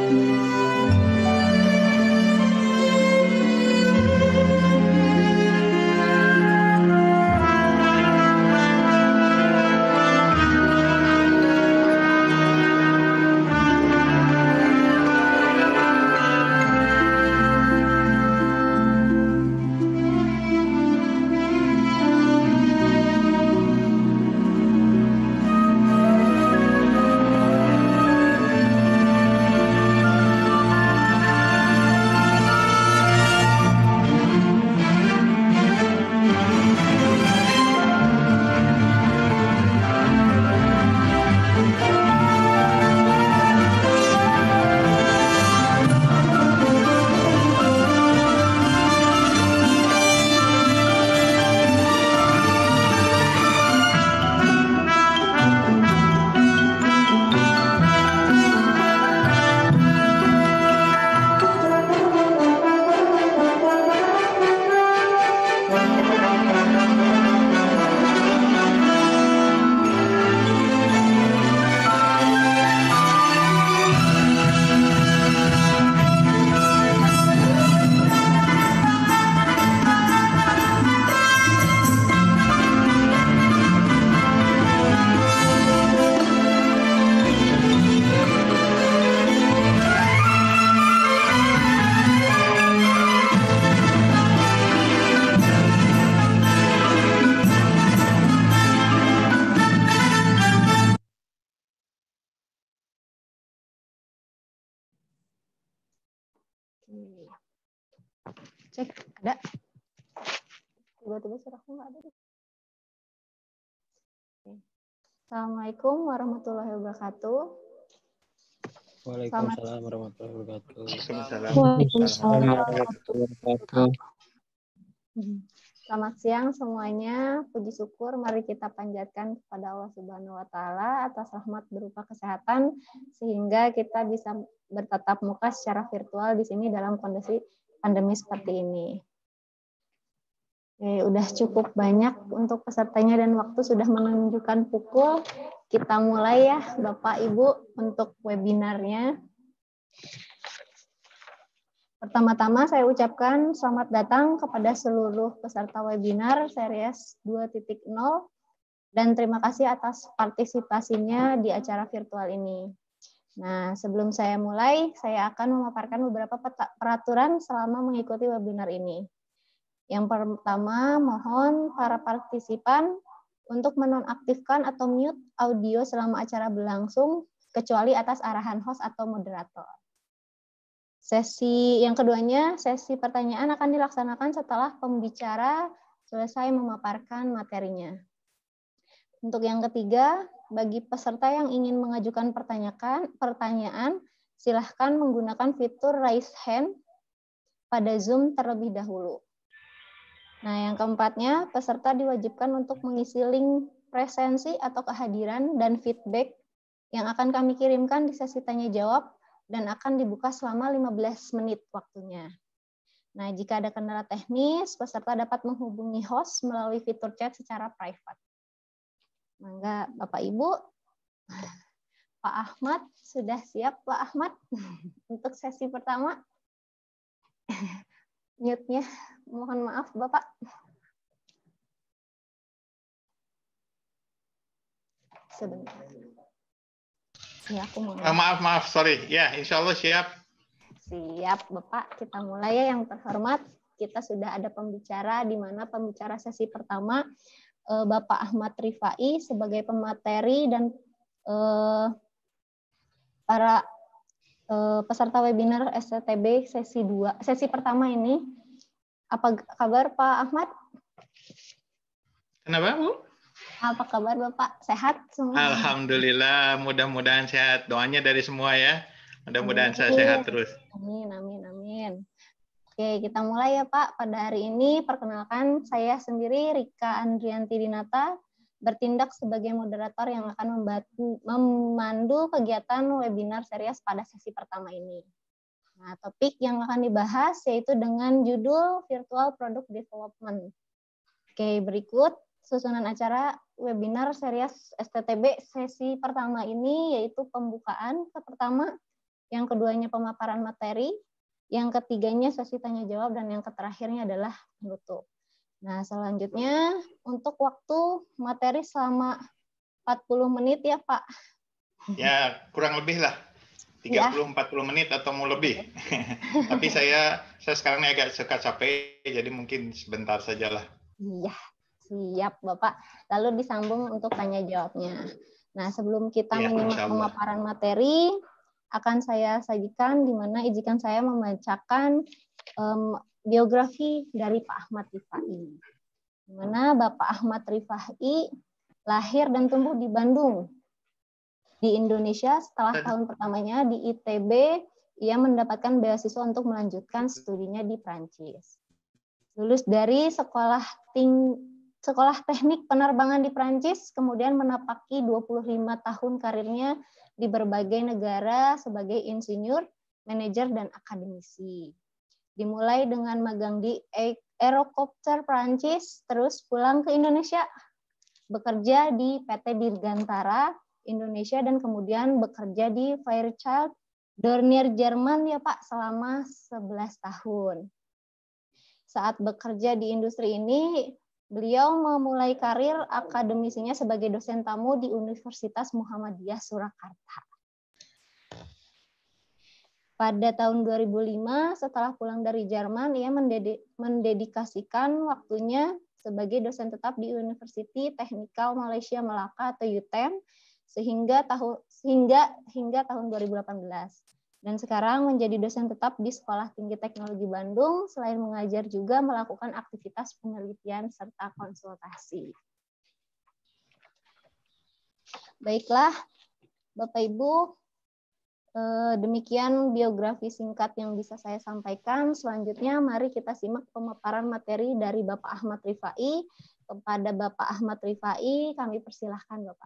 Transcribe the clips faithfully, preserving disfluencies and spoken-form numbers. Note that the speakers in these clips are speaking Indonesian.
Cek, ada? Tiba-tiba suaraku nggak ada. Assalamualaikum warahmatullahi wabarakatuh. Waalaikumsalam warahmatullahi wabarakatuh. Waalaikumsalam warahmatullahi wabarakatuh. Selamat siang semuanya. Puji syukur mari kita panjatkan kepada Allah Subhanahu wa taala atas rahmat berupa kesehatan sehingga kita bisa bertatap muka secara virtual di sini dalam kondisi pandemi seperti ini. Oke, udah cukup banyak untuk pesertanya dan waktu sudah menunjukkan pukul. Kita mulai ya Bapak Ibu untuk webinarnya. Pertama-tama saya ucapkan selamat datang kepada seluruh peserta webinar series dua titik nol dan terima kasih atas partisipasinya di acara virtual ini. Nah, sebelum saya mulai, saya akan memaparkan beberapa peraturan selama mengikuti webinar ini. Yang pertama, mohon para partisipan untuk menonaktifkan atau mute audio selama acara berlangsung, kecuali atas arahan host atau moderator. Sesi yang keduanya, sesi pertanyaan akan dilaksanakan setelah pembicara selesai memaparkan materinya. Untuk yang ketiga, bagi peserta yang ingin mengajukan pertanyaan, pertanyaan, silahkan menggunakan fitur raise hand pada Zoom terlebih dahulu. Nah, yang keempatnya, peserta diwajibkan untuk mengisi link presensi atau kehadiran dan feedback yang akan kami kirimkan di sesi tanya-jawab dan akan dibuka selama lima belas menit waktunya. Nah, jika ada kendala teknis, peserta dapat menghubungi host melalui fitur chat secara private. Mangga Bapak Ibu, Pak Ahmad, sudah siap Pak Ahmad untuk sesi pertama? Mute-nya, mohon maaf Bapak. Sebentar. Ya, aku mau. Oh, maaf, maaf, sorry. Ya, insya Allah siap. Siap Bapak, kita mulai ya yang terhormat. Kita sudah ada pembicara, di mana pembicara sesi pertama, Bapak Ahmad Rifai sebagai pemateri dan eh, para eh, peserta webinar S T T B sesi dua, sesi pertama ini. Apa kabar Pak Ahmad? Kenapa Bu? Apa kabar Bapak? Sehat semua? Alhamdulillah, mudah-mudahan sehat. Doanya dari semua ya. Mudah-mudahan saya sehat terus. Amin, amin, amin. Oke, kita mulai ya Pak. Pada hari ini, perkenalkan saya sendiri Rika Andrianti Dinata, bertindak sebagai moderator yang akan membantu, memandu kegiatan webinar series pada sesi pertama ini. Nah, topik yang akan dibahas yaitu dengan judul Virtual Product Development. Oke, berikut susunan acara webinar series S T T B sesi pertama ini yaitu pembukaan. Pertama, yang keduanya pemaparan materi, yang ketiganya sesi tanya jawab, dan yang terakhirnya adalah penutup. Nah, selanjutnya untuk waktu materi selama empat puluh menit ya, Pak. Ya, kurang lebih lah. tiga puluh sampai empat puluh menit atau mau lebih. Tapi saya saya sekarang ini agak suka capek, jadi mungkin sebentar sajalah. Iya, siap Bapak. Lalu disambung untuk tanya jawabnya. Nah, sebelum kita Ya, menyimak pemaparan materi, akan saya sajikan di mana izinkan saya membacakan um, biografi dari Pak Ahmad Rifai. Di mana Bapak Ahmad Rifai lahir dan tumbuh di Bandung, di Indonesia. Setelah tahun pertamanya di I T B, ia mendapatkan beasiswa untuk melanjutkan studinya di Prancis. Lulus dari sekolah ting sekolah teknik penerbangan di Prancis, kemudian menapaki dua puluh lima tahun karirnya di berbagai negara sebagai insinyur, manajer, dan akademisi. Dimulai dengan magang di Aerocopter Prancis, terus pulang ke Indonesia, bekerja di P T Dirgantara Indonesia, dan kemudian bekerja di Fairchild Dornier Jerman ya Pak selama sebelas tahun. Saat bekerja di industri ini, beliau memulai karir akademisinya sebagai dosen tamu di Universitas Muhammadiyah Surakarta. Pada tahun dua ribu lima, setelah pulang dari Jerman, ia mendedikasikan waktunya sebagai dosen tetap di University Technical Malaysia Melaka atau U T M sehingga tahun hingga hingga tahun dua ribu delapan belas. Dan sekarang menjadi dosen tetap di Sekolah Tinggi Teknologi Bandung, selain mengajar juga melakukan aktivitas penelitian serta konsultasi. Baiklah, Bapak Ibu, demikian biografi singkat yang bisa saya sampaikan. Selanjutnya mari kita simak pemaparan materi dari Bapak Ahmad Rifai. Kepada Bapak Ahmad Rifai, kami persilahkan Bapak.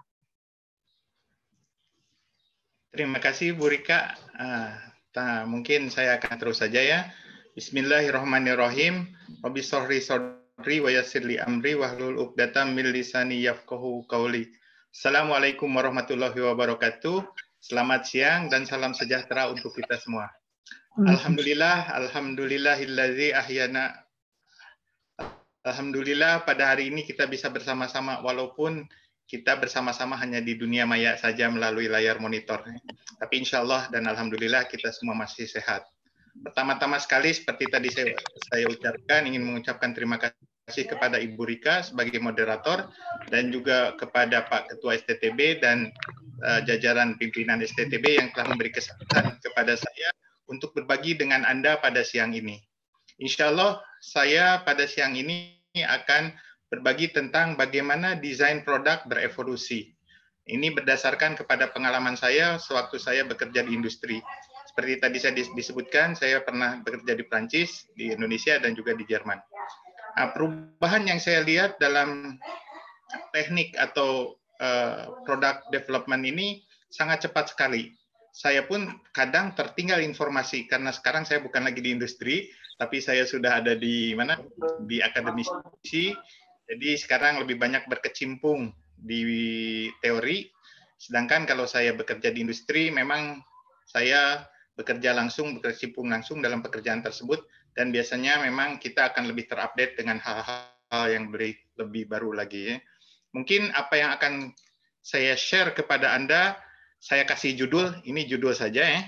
Terima kasih Bu Rika. Uh, nah, mungkin saya akan terus saja ya. Bismillahirrahmanirrahim. Rabbi shrah sadri wa yassir li amri wahlul uqdatam min lisani yafqahu qawli. Assalamualaikum warahmatullahi wabarakatuh. Selamat siang dan salam sejahtera untuk kita semua. Alhamdulillah, alhamdulillahilladzi ahyana. Alhamdulillah pada hari ini kita bisa bersama-sama walaupun kita bersama-sama hanya di dunia maya saja melalui layar monitor. Tapi insya Allah dan alhamdulillah kita semua masih sehat. Pertama-tama sekali seperti tadi saya, saya ucapkan, ingin mengucapkan terima kasih kepada Ibu Rika sebagai moderator dan juga kepada Pak Ketua S T T B dan uh, jajaran pimpinan S T T B yang telah memberi kesempatan kepada saya untuk berbagi dengan Anda pada siang ini. Insya Allah saya pada siang ini akan berbagi tentang bagaimana desain produk berevolusi. Ini berdasarkan kepada pengalaman saya sewaktu saya bekerja di industri. Seperti tadi saya disebutkan, saya pernah bekerja di Prancis, di Indonesia, dan juga di Jerman. Nah, perubahan yang saya lihat dalam teknik atau uh, product development ini sangat cepat sekali. Saya pun kadang tertinggal informasi, karena sekarang saya bukan lagi di industri, tapi saya sudah ada di mana? Di akademisi. Jadi sekarang lebih banyak berkecimpung di teori, sedangkan kalau saya bekerja di industri, memang saya bekerja langsung, berkecimpung langsung dalam pekerjaan tersebut, dan biasanya memang kita akan lebih terupdate dengan hal-hal yang lebih, lebih baru lagi. Ya. Mungkin apa yang akan saya share kepada Anda, saya kasih judul, ini judul saja ya,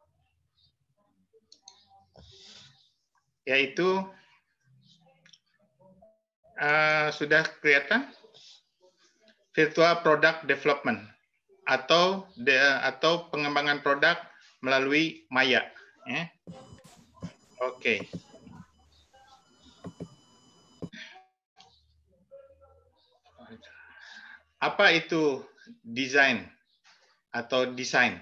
yaitu Uh, sudah kelihatan virtual product development atau de, atau pengembangan produk melalui maya. Ya. Oke. Okay. Apa itu desain atau desain?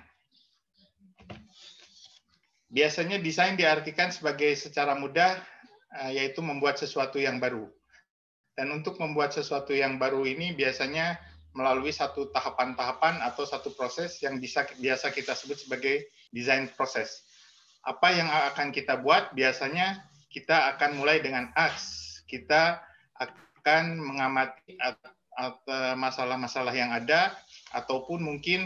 Biasanya desain diartikan sebagai secara mudah uh, yaitu membuat sesuatu yang baru. Dan untuk membuat sesuatu yang baru ini biasanya melalui satu tahapan-tahapan atau satu proses yang bisa biasa kita sebut sebagai design proses. Apa yang akan kita buat? Biasanya kita akan mulai dengan ask. Kita akan mengamati masalah-masalah yang ada, ataupun mungkin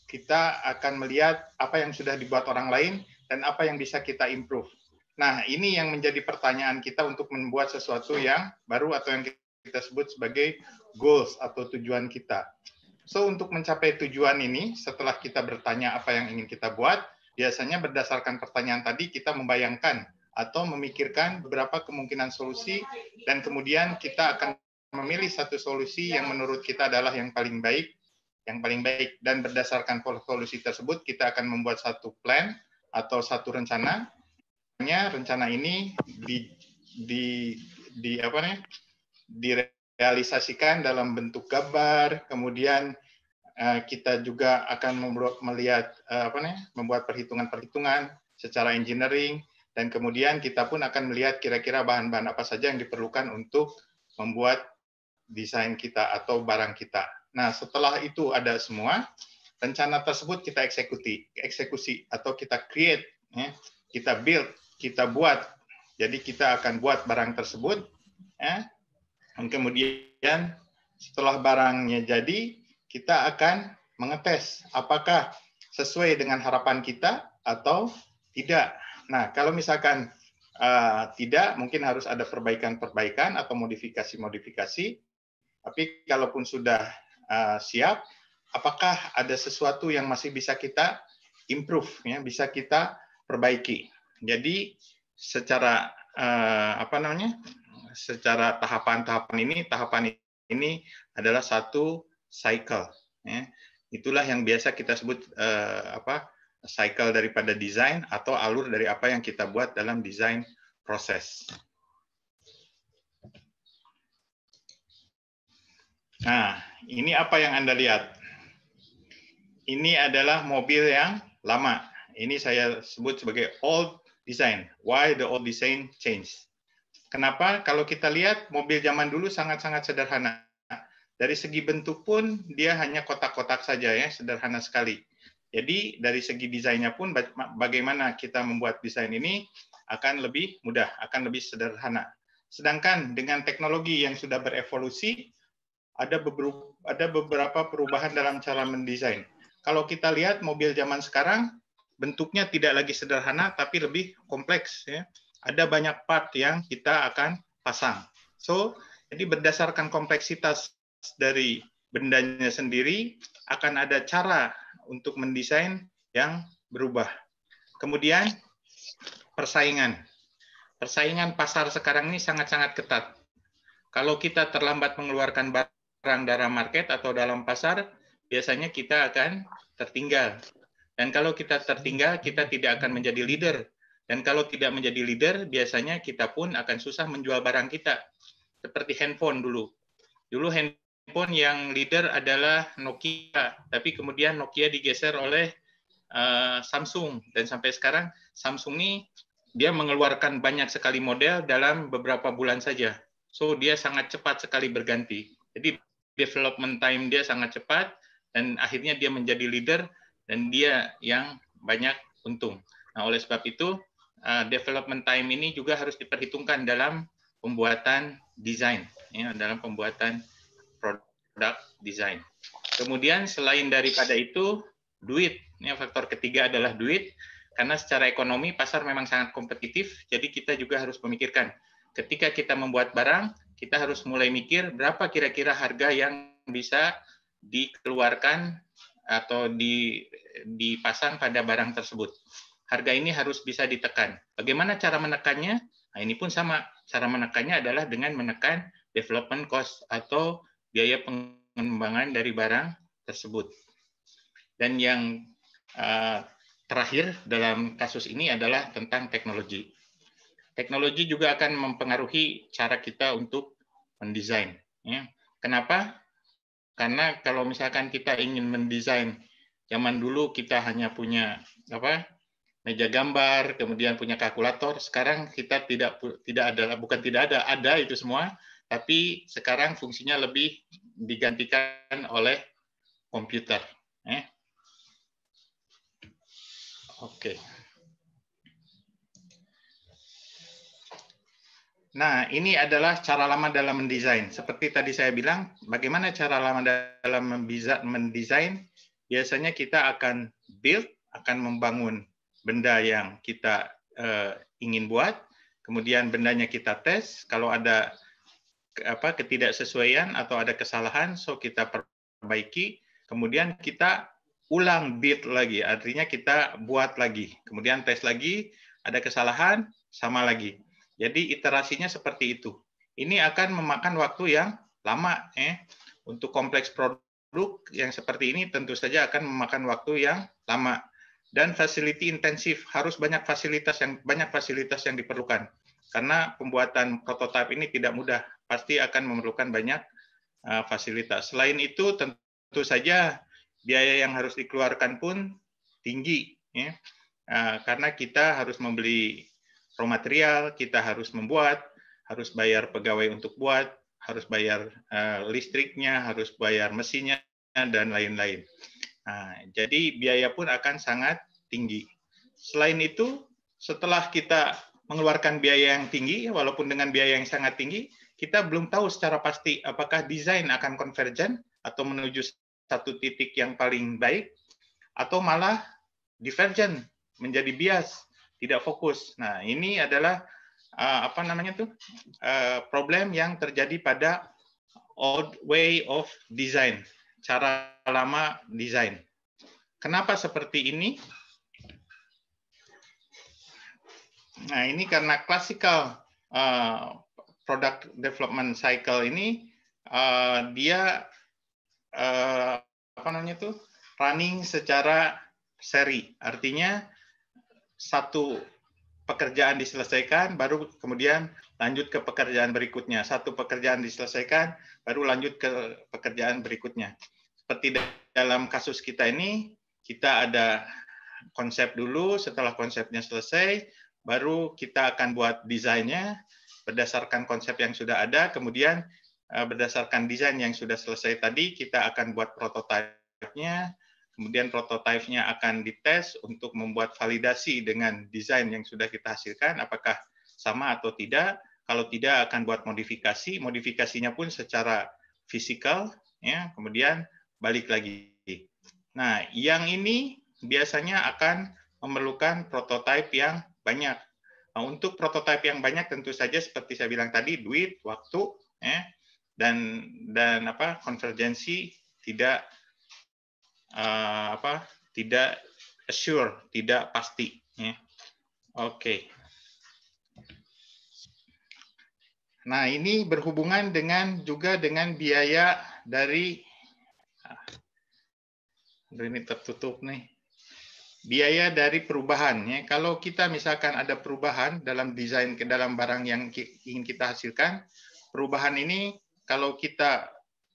kita akan melihat apa yang sudah dibuat orang lain dan apa yang bisa kita improve. Nah, ini yang menjadi pertanyaan kita untuk membuat sesuatu yang baru atau yang kita sebut sebagai goals atau tujuan kita. So, untuk mencapai tujuan ini, setelah kita bertanya apa yang ingin kita buat, biasanya berdasarkan pertanyaan tadi, kita membayangkan atau memikirkan beberapa kemungkinan solusi, dan kemudian kita akan memilih satu solusi yang menurut kita adalah yang paling baik, yang paling baik, dan berdasarkan solusi tersebut, kita akan membuat satu plan atau satu rencana. Rencana ini di, di, di apa nih, direalisasikan dalam bentuk gambar, kemudian uh, kita juga akan melihat uh, apa nih, membuat perhitungan-perhitungan secara engineering, dan kemudian kita pun akan melihat kira-kira bahan-bahan apa saja yang diperlukan untuk membuat desain kita atau barang kita. Nah, setelah itu ada semua, rencana tersebut kita eksekusi, eksekusi atau kita create, ya, kita build, kita buat. Jadi kita akan buat barang tersebut, ya, dan kemudian setelah barangnya jadi, kita akan mengetes apakah sesuai dengan harapan kita atau tidak. Nah, kalau misalkan uh, tidak, mungkin harus ada perbaikan-perbaikan atau modifikasi-modifikasi. Tapi kalaupun sudah uh, siap, apakah ada sesuatu yang masih bisa kita improve, ya, bisa kita perbaiki. Jadi secara uh, apa namanya, secara tahapan-tahapan ini, tahapan ini adalah satu cycle. Ya. Itulah yang biasa kita sebut uh, apa? cycle daripada desain atau alur dari apa yang kita buat dalam desain proses. Nah, ini apa yang Anda lihat? Ini adalah mobil yang lama. Ini saya sebut sebagai old design. Why the old design change? Kenapa? Kalau kita lihat mobil zaman dulu sangat-sangat sederhana. Dari segi bentuk pun dia hanya kotak-kotak saja, ya, sederhana sekali. Jadi dari segi desainnya pun bagaimana kita membuat desain ini akan lebih mudah, akan lebih sederhana. Sedangkan dengan teknologi yang sudah berevolusi, ada beberapa, ada beberapa perubahan dalam cara mendesain. Kalau kita lihat mobil zaman sekarang, bentuknya tidak lagi sederhana, tapi lebih kompleks. Ya. Ada banyak part yang kita akan pasang. So, jadi berdasarkan kompleksitas dari bendanya sendiri, akan ada cara untuk mendesain yang berubah. Kemudian persaingan. Persaingan pasar sekarang ini sangat-sangat ketat. Kalau kita terlambat mengeluarkan barang dalam market atau dalam pasar, biasanya kita akan tertinggal. Dan kalau kita tertinggal, kita tidak akan menjadi leader. Dan kalau tidak menjadi leader, biasanya kita pun akan susah menjual barang kita. Seperti handphone dulu. Dulu handphone Handphone yang leader adalah Nokia, tapi kemudian Nokia digeser oleh uh, Samsung, dan sampai sekarang Samsung ini dia mengeluarkan banyak sekali model dalam beberapa bulan saja. So dia sangat cepat sekali berganti. Jadi development time dia sangat cepat, dan akhirnya dia menjadi leader, dan dia yang banyak untung. Nah, oleh sebab itu uh, development time ini juga harus diperhitungkan dalam pembuatan desain, ya, dalam pembuatan produk desain. Kemudian selain daripada itu, duit. Ini faktor ketiga adalah duit, karena secara ekonomi pasar memang sangat kompetitif, jadi kita juga harus memikirkan. Ketika kita membuat barang, kita harus mulai mikir berapa kira-kira harga yang bisa dikeluarkan atau dipasang pada barang tersebut. Harga ini harus bisa ditekan. Bagaimana cara menekannya? Nah, ini pun sama. Cara menekannya adalah dengan menekan development cost atau biaya pengembangan dari barang tersebut. Dan yang uh, terakhir dalam kasus ini adalah tentang teknologi. Teknologi juga akan mempengaruhi cara kita untuk mendesain. Ya. Kenapa? Karena kalau misalkan kita ingin mendesain, zaman dulu kita hanya punya apa? meja gambar, kemudian punya kalkulator. Sekarang kita tidak tidak ada, bukan tidak ada, ada itu semua. Tapi sekarang fungsinya lebih digantikan oleh komputer. Eh? Oke. Nah, ini adalah cara lama dalam mendesain. Seperti tadi saya bilang, bagaimana cara lama dalam mendesain? biasanya kita akan build, akan membangun benda yang kita uh, ingin buat, kemudian bendanya kita tes, kalau ada apa ketidaksesuaian atau ada kesalahan, so kita perbaiki, kemudian kita ulang build lagi, artinya kita buat lagi, kemudian tes lagi, ada kesalahan, sama lagi. Jadi iterasinya seperti itu. Ini akan memakan waktu yang lama. Eh. Untuk kompleks produk yang seperti ini tentu saja akan memakan waktu yang lama. Dan facility intensif, harus banyak fasilitas yang banyak fasilitas yang diperlukan. Karena pembuatan prototipe ini tidak mudah, pasti akan memerlukan banyak uh, fasilitas. Selain itu, tentu saja biaya yang harus dikeluarkan pun tinggi, ya. Uh, karena kita harus membeli raw material, kita harus membuat, harus bayar pegawai untuk buat, harus bayar uh, listriknya, harus bayar mesinnya, dan lain-lain. Nah, jadi biaya pun akan sangat tinggi. Selain itu, setelah kita mengeluarkan biaya yang tinggi, walaupun dengan biaya yang sangat tinggi, kita belum tahu secara pasti apakah desain akan konvergen atau menuju satu titik yang paling baik, atau malah divergen, menjadi bias, tidak fokus. Nah, ini adalah uh, apa namanya tuh uh, problem yang terjadi pada old way of design, cara lama desain. Kenapa seperti ini? Nah, ini karena classical uh, product development cycle ini uh, dia uh, apa namanya tuh running secara seri. Artinya satu pekerjaan diselesaikan, baru kemudian lanjut ke pekerjaan berikutnya. Satu pekerjaan diselesaikan, baru lanjut ke pekerjaan berikutnya. Seperti dalam kasus kita ini, kita ada konsep dulu, setelah konsepnya selesai, baru kita akan buat desainnya berdasarkan konsep yang sudah ada, kemudian berdasarkan desain yang sudah selesai tadi, kita akan buat prototipenya, kemudian prototipenya akan dites untuk membuat validasi dengan desain yang sudah kita hasilkan, apakah sama atau tidak. Kalau tidak, akan buat modifikasi, modifikasinya pun secara fisikal, ya, kemudian balik lagi. Nah, yang ini biasanya akan memerlukan prototipe yang banyak. Nah, untuk prototipe yang banyak tentu saja seperti saya bilang tadi, duit, waktu, ya, dan dan apa konvergensi tidak uh, apa tidak assure, tidak pasti. Ya. Oke. Okay. Nah, ini berhubungan dengan juga dengan biaya dari ini tertutup nih. Biaya dari perubahan, ya. Kalau kita misalkan ada perubahan dalam desain ke dalam barang yang ingin kita hasilkan, perubahan ini kalau kita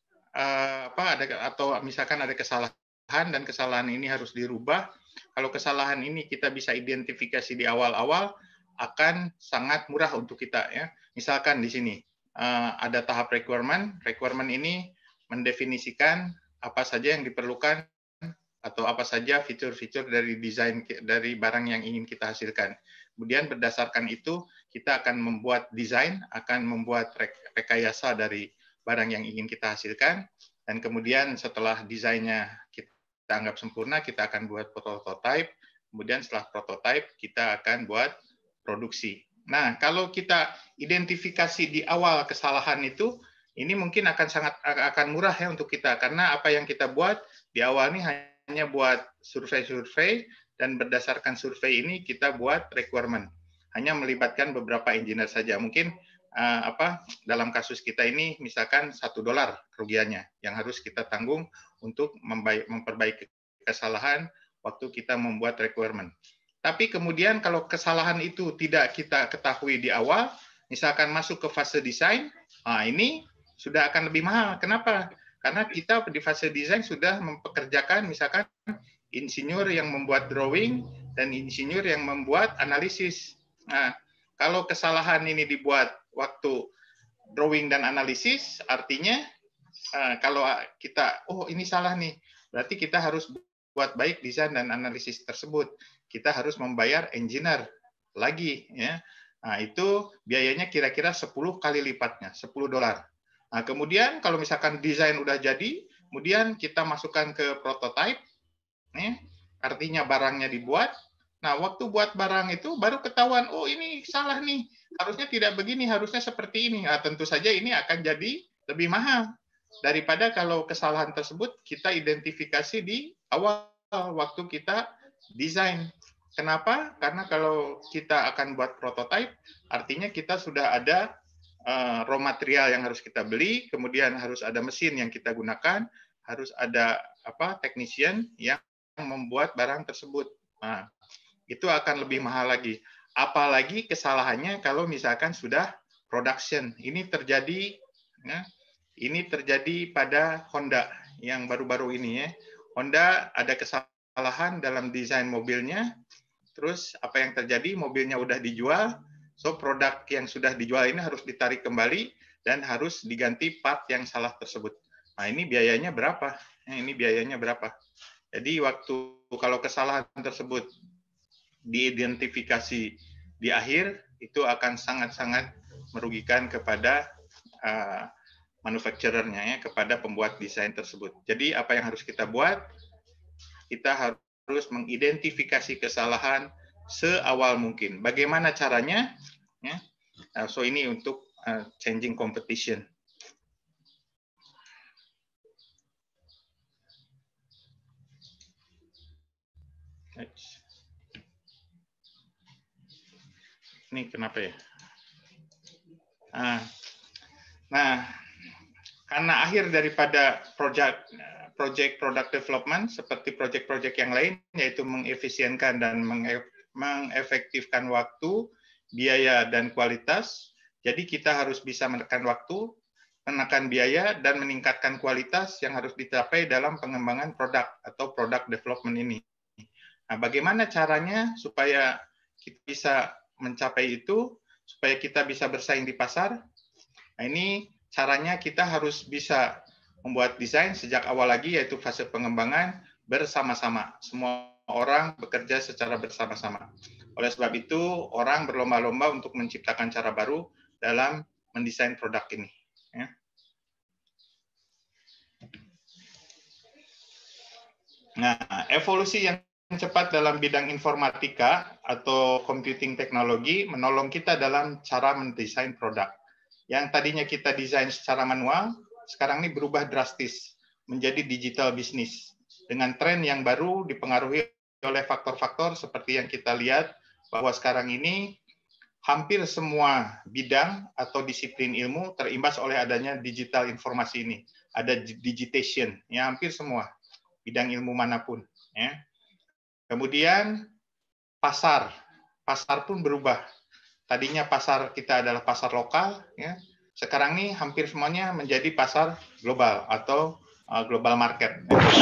uh, apa ada atau misalkan ada kesalahan dan kesalahan ini harus dirubah, kalau kesalahan ini kita bisa identifikasi di awal-awal, akan sangat murah untuk kita, ya. Misalkan di sini uh, ada tahap requirement, requirement ini mendefinisikan apa saja yang diperlukan atau apa saja fitur-fitur dari desain dari barang yang ingin kita hasilkan. Kemudian berdasarkan itu kita akan membuat desain, akan membuat rekayasa dari barang yang ingin kita hasilkan, dan kemudian setelah desainnya kita anggap sempurna, kita akan buat prototype, kemudian setelah prototype kita akan buat produksi. Nah, kalau kita identifikasi di awal kesalahan itu, ini mungkin akan sangat akan murah ya untuk kita, karena apa yang kita buat di awal ini hanya buat survei-survei, dan berdasarkan survei ini kita buat requirement. Hanya melibatkan beberapa engineer saja. Mungkin uh, apa dalam kasus kita ini misalkan satu dolar kerugiannya yang harus kita tanggung untuk memperbaiki kesalahan waktu kita membuat requirement. Tapi kemudian kalau kesalahan itu tidak kita ketahui di awal, misalkan masuk ke fase desain, nah ini sudah akan lebih mahal. Kenapa? Karena kita di fase desain sudah mempekerjakan misalkan insinyur yang membuat drawing dan insinyur yang membuat analisis. Nah, kalau kesalahan ini dibuat waktu drawing dan analisis, artinya kalau kita, oh ini salah nih, berarti kita harus buat baik desain dan analisis tersebut. Kita harus membayar engineer lagi, ya. Nah, itu biayanya kira-kira sepuluh kali lipatnya, sepuluh dolar. Nah, kemudian kalau misalkan desain udah jadi, kemudian kita masukkan ke prototype, ya. Artinya barangnya dibuat. Nah, waktu buat barang itu baru ketahuan, oh ini salah nih, harusnya tidak begini, harusnya seperti ini. Nah, tentu saja ini akan jadi lebih mahal daripada kalau kesalahan tersebut kita identifikasi di awal waktu kita desain. Kenapa? Karena kalau kita akan buat prototype, artinya kita sudah ada uh, raw material yang harus kita beli, kemudian harus ada mesin yang kita gunakan, harus ada apa technician yang membuat barang tersebut. Nah, itu akan lebih mahal lagi. Apalagi kesalahannya kalau misalkan sudah production. Ini terjadi, ya, ini terjadi pada Honda yang baru-baru ini ya. Honda ada kesalahan dalam desain mobilnya. Terus apa yang terjadi? Mobilnya udah dijual, so produk yang sudah dijual ini harus ditarik kembali dan harus diganti part yang salah tersebut. Nah ini biayanya berapa? Ini biayanya berapa? Jadi waktu kalau kesalahan tersebut diidentifikasi di akhir, itu akan sangat-sangat merugikan kepada uh, manufacturer-nya, ya, kepada pembuat desain tersebut. Jadi apa yang harus kita buat? Kita harus mengidentifikasi kesalahan seawal mungkin. Bagaimana caranya? Ya. Uh, so ini untuk uh, changing competition. Ini kenapa ya? Nah, nah, karena akhir daripada project project product development seperti project-project yang lain, yaitu mengefisienkan dan mengefektifkan waktu, biaya, dan kualitas. Jadi kita harus bisa menekan waktu, menekan biaya, dan meningkatkan kualitas yang harus dicapai dalam pengembangan produk atau product development ini. Nah, bagaimana caranya supaya kita bisa mencapai itu, supaya kita bisa bersaing di pasar? Nah, ini caranya kita harus bisa membuat desain sejak awal lagi, yaitu fase pengembangan bersama-sama. Semua orang bekerja secara bersama-sama. Oleh sebab itu, orang berlomba-lomba untuk menciptakan cara baru dalam mendesain produk ini. Ya. Nah, evolusi yang cepat dalam bidang informatika atau computing teknologi menolong kita dalam cara mendesain produk. Yang tadinya kita desain secara manual, sekarang ini berubah drastis menjadi digital business. Dengan tren yang baru dipengaruhi oleh faktor-faktor seperti yang kita lihat bahwa sekarang ini hampir semua bidang atau disiplin ilmu terimbas oleh adanya digital informasi ini. Ada digitation, ya hampir semua bidang ilmu manapun. Ya. Kemudian pasar, pasar pun berubah. Tadinya pasar kita adalah pasar lokal, ya. Sekarang ini hampir semuanya menjadi pasar global atau uh, global market.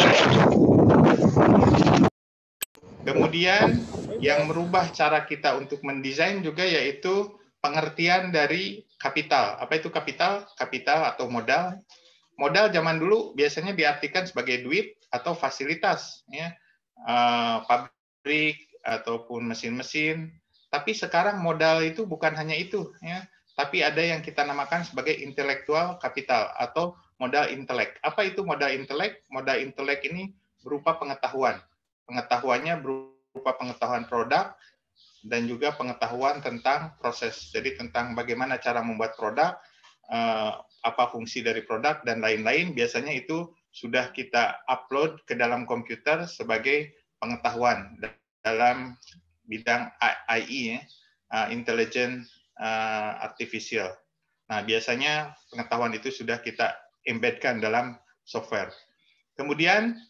Kemudian yang merubah cara kita untuk mendesain juga yaitu pengertian dari kapital. Apa itu kapital? Kapital atau modal. Modal zaman dulu biasanya diartikan sebagai duit atau fasilitas, ya. Uh, pabrik ataupun mesin-mesin. Tapi sekarang modal itu bukan hanya itu, ya. Tapi ada yang kita namakan sebagai intellectual capital atau modal intelek. Apa itu modal intelek? Modal intelek ini berupa pengetahuan. Pengetahuannya berupa pengetahuan produk dan juga pengetahuan tentang proses. Jadi tentang bagaimana cara membuat produk, uh, apa fungsi dari produk, dan lain-lain. Biasanya itu sudah kita upload ke dalam komputer sebagai pengetahuan dalam bidang I E, ya, uh, intelligent uh, artificial. Nah, biasanya pengetahuan itu sudah kita embedkan dalam software. Kemudian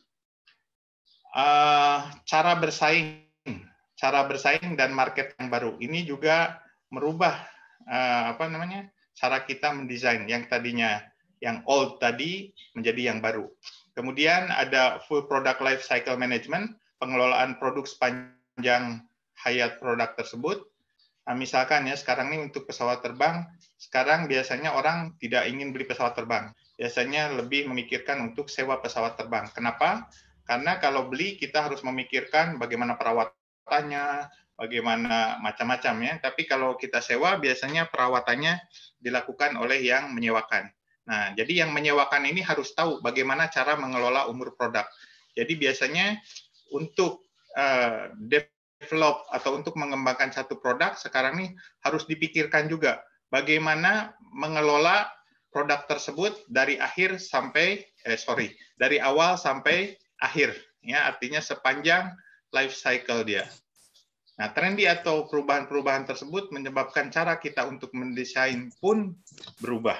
uh, cara bersaing, cara bersaing dan market yang baru ini juga merubah uh, apa namanya cara kita mendesain yang tadinya yang old tadi menjadi yang baru. Kemudian ada full product life cycle management, pengelolaan produk sepanjang hayat produk tersebut. Nah, misalkan ya sekarang ini untuk pesawat terbang, sekarang biasanya orang tidak ingin beli pesawat terbang. Biasanya lebih memikirkan untuk sewa pesawat terbang. Kenapa? Karena kalau beli kita harus memikirkan bagaimana perawatannya, bagaimana macam-macam ya. Tapi kalau kita sewa biasanya perawatannya dilakukan oleh yang menyewakan. Nah, jadi yang menyewakan ini harus tahu bagaimana cara mengelola umur produk. Jadi biasanya untuk uh, develop atau untuk mengembangkan satu produk sekarang nih harus dipikirkan juga bagaimana mengelola produk tersebut dari akhir sampai eh sorry dari awal sampai akhir, ya artinya sepanjang life cycle dia. Nah, trendy atau perubahan-perubahan tersebut menyebabkan cara kita untuk mendesain pun berubah.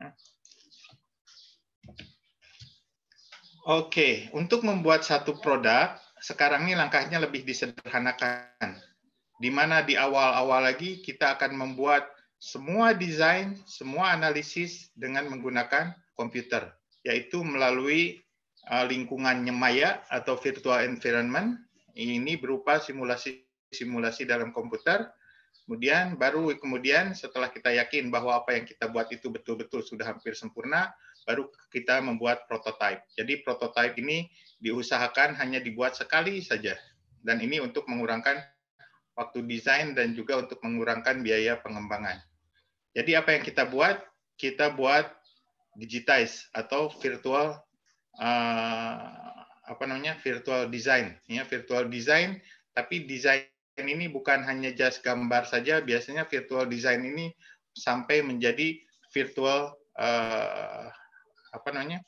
Oke, untuk membuat satu produk, sekarang ini langkahnya lebih disederhanakan. Di mana di awal-awal lagi kita akan membuat semua desain, semua analisis dengan menggunakan komputer, yaitu melalui lingkungan maya atau virtual environment. Ini berupa simulasi-simulasi dalam komputer. Kemudian baru kemudian setelah kita yakin bahwa apa yang kita buat itu betul-betul sudah hampir sempurna, baru kita membuat prototype. Jadi prototype ini diusahakan hanya dibuat sekali saja. Dan ini untuk mengurangkan waktu desain dan juga untuk mengurangkan biaya pengembangan. Jadi apa yang kita buat? Kita buat digitize atau virtual uh, apa namanya? virtual design, ya, virtual design, tapi desain ini bukan hanya just gambar saja, biasanya virtual design ini sampai menjadi virtual uh, apa namanya?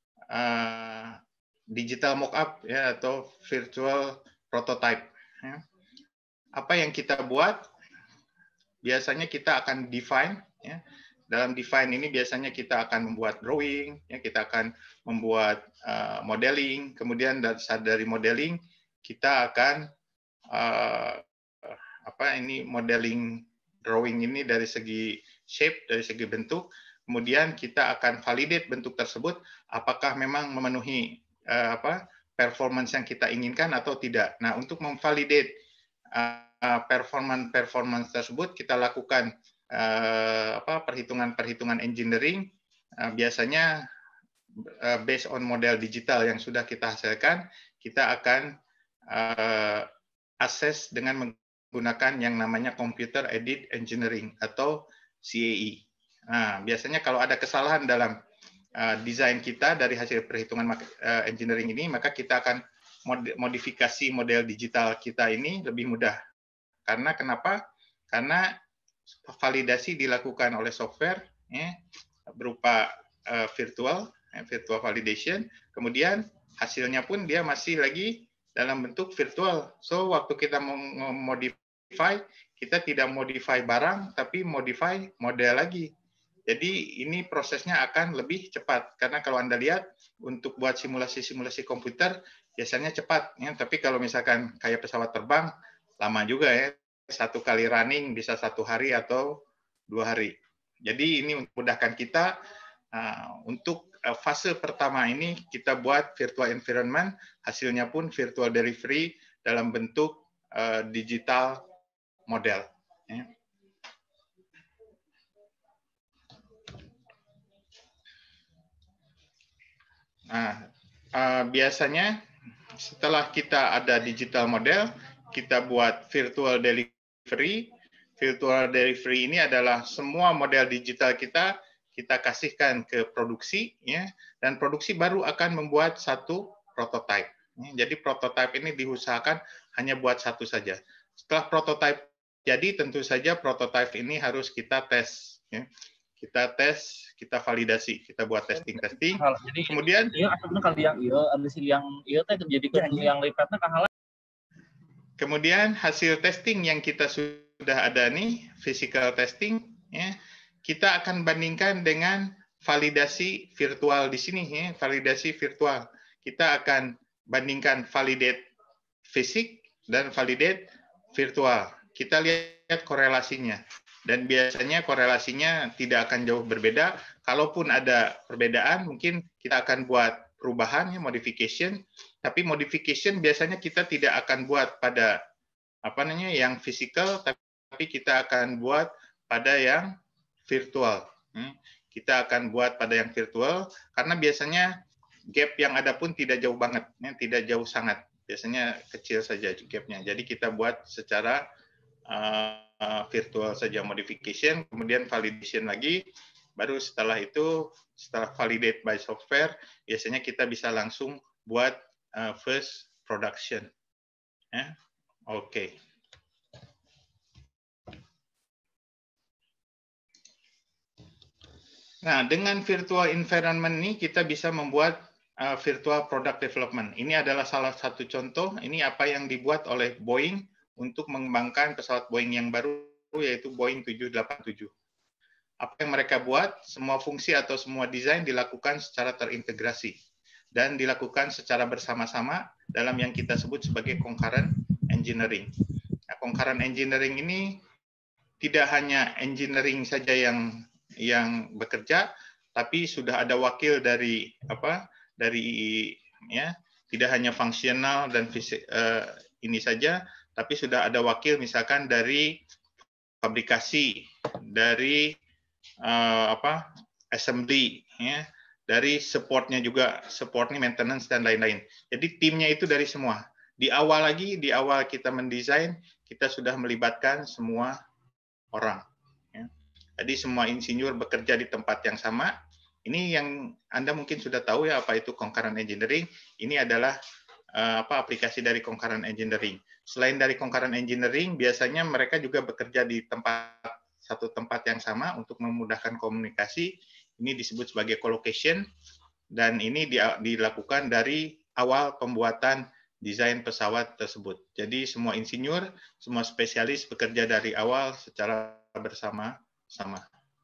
Uh, digital mockup, ya, atau virtual prototype, ya. Apa yang kita buat? Biasanya kita akan define, ya. Dalam define ini biasanya kita akan membuat drawing, ya, kita akan membuat uh, modeling, kemudian dari modeling kita akan uh, apa ini modeling drawing ini dari segi shape, dari segi bentuk, kemudian kita akan validate bentuk tersebut apakah memang memenuhi uh, apa performance yang kita inginkan atau tidak. Nah, untuk memvalidate uh, performance performance tersebut kita lakukan uh, apa perhitungan-perhitungan engineering, uh, biasanya uh, based on model digital yang sudah kita hasilkan, kita akan uh, assess dengan menggunakan yang namanya computer aided engineering atau C A E. Nah, biasanya kalau ada kesalahan dalam uh, desain kita dari hasil perhitungan uh, engineering ini, maka kita akan mod modifikasi model digital kita ini lebih mudah. Karena kenapa? Karena validasi dilakukan oleh software, ya, berupa uh, virtual, ya, virtual validation. Kemudian hasilnya pun dia masih lagi dalam bentuk virtual. So waktu kita mau modify, kita tidak modify barang, tapi modify model lagi. Jadi ini prosesnya akan lebih cepat. Karena kalau Anda lihat, untuk buat simulasi-simulasi komputer, biasanya cepat. Ya. Tapi kalau misalkan kayak pesawat terbang, lama juga ya. Satu kali running bisa satu hari atau dua hari. Jadi ini memudahkan kita uh, untuk uh, fase pertama ini kita buat virtual environment, hasilnya pun virtual delivery dalam bentuk uh, digital model. Ya. Nah, uh, biasanya setelah kita ada digital model, kita buat virtual delivery. Virtual delivery ini adalah semua model digital kita kita kasihkan ke produksi, ya, dan produksi baru akan membuat satu prototype. Jadi prototype ini diusahakan hanya buat satu saja. Setelah prototype jadi, tentu saja prototype ini harus kita tes. Ya. Kita tes, kita validasi, kita buat testing-testing. Kemudian, iya, asapnya kali yang iya, ada sih yang iya teh terjadi ke yang lipatnya kahalan. Kemudian hasil testing yang kita sudah ada nih, physical testing, ya, kita akan bandingkan dengan validasi virtual di sini, ya, validasi virtual. Kita akan bandingkan validate fisik dan validate virtual. Kita lihat korelasinya. Dan biasanya korelasinya tidak akan jauh berbeda. Kalaupun ada perbedaan, mungkin kita akan buat perubahan, ya, modification. Tapi modification biasanya kita tidak akan buat pada apa namanya yang physical, tapi kita akan buat pada yang virtual. Kita akan buat pada yang virtual karena biasanya gap yang ada pun tidak jauh banget, ya, tidak jauh sangat. Biasanya kecil saja gapnya. Jadi kita buat secara uh, virtual saja modification, kemudian validation lagi, baru setelah itu, setelah validate by software, biasanya kita bisa langsung buat uh, first production. Ya. Oke. Nah, dengan virtual environment ini kita bisa membuat uh, virtual product development. Ini adalah salah satu contoh. Ini apa yang dibuat oleh Boeing untuk mengembangkan pesawat Boeing yang baru, yaitu Boeing tujuh delapan tujuh. Apa yang mereka buat, semua fungsi atau semua desain dilakukan secara terintegrasi dan dilakukan secara bersama-sama dalam yang kita sebut sebagai concurrent engineering. Nah, concurrent engineering ini tidak hanya engineering saja yang yang bekerja, tapi sudah ada wakil dari apa dari ya tidak hanya fungsional dan fisik, uh, ini saja, tapi sudah ada wakil misalkan dari fabrikasi, dari uh, apa assembly, ya, dari supportnya juga, supportnya maintenance dan lain-lain. Jadi timnya itu dari semua. Di awal lagi, di awal kita mendesain, kita sudah melibatkan semua orang. Ya. Jadi semua insinyur bekerja di tempat yang sama. Ini yang Anda mungkin sudah tahu ya apa itu concurrent engineering. Ini adalah uh, apa aplikasi dari concurrent engineering. Selain dari concurrent engineering, biasanya mereka juga bekerja di tempat satu tempat yang sama untuk memudahkan komunikasi. Ini disebut sebagai co-location dan ini dilakukan dari awal pembuatan desain pesawat tersebut. Jadi semua insinyur, semua spesialis bekerja dari awal secara bersama-sama.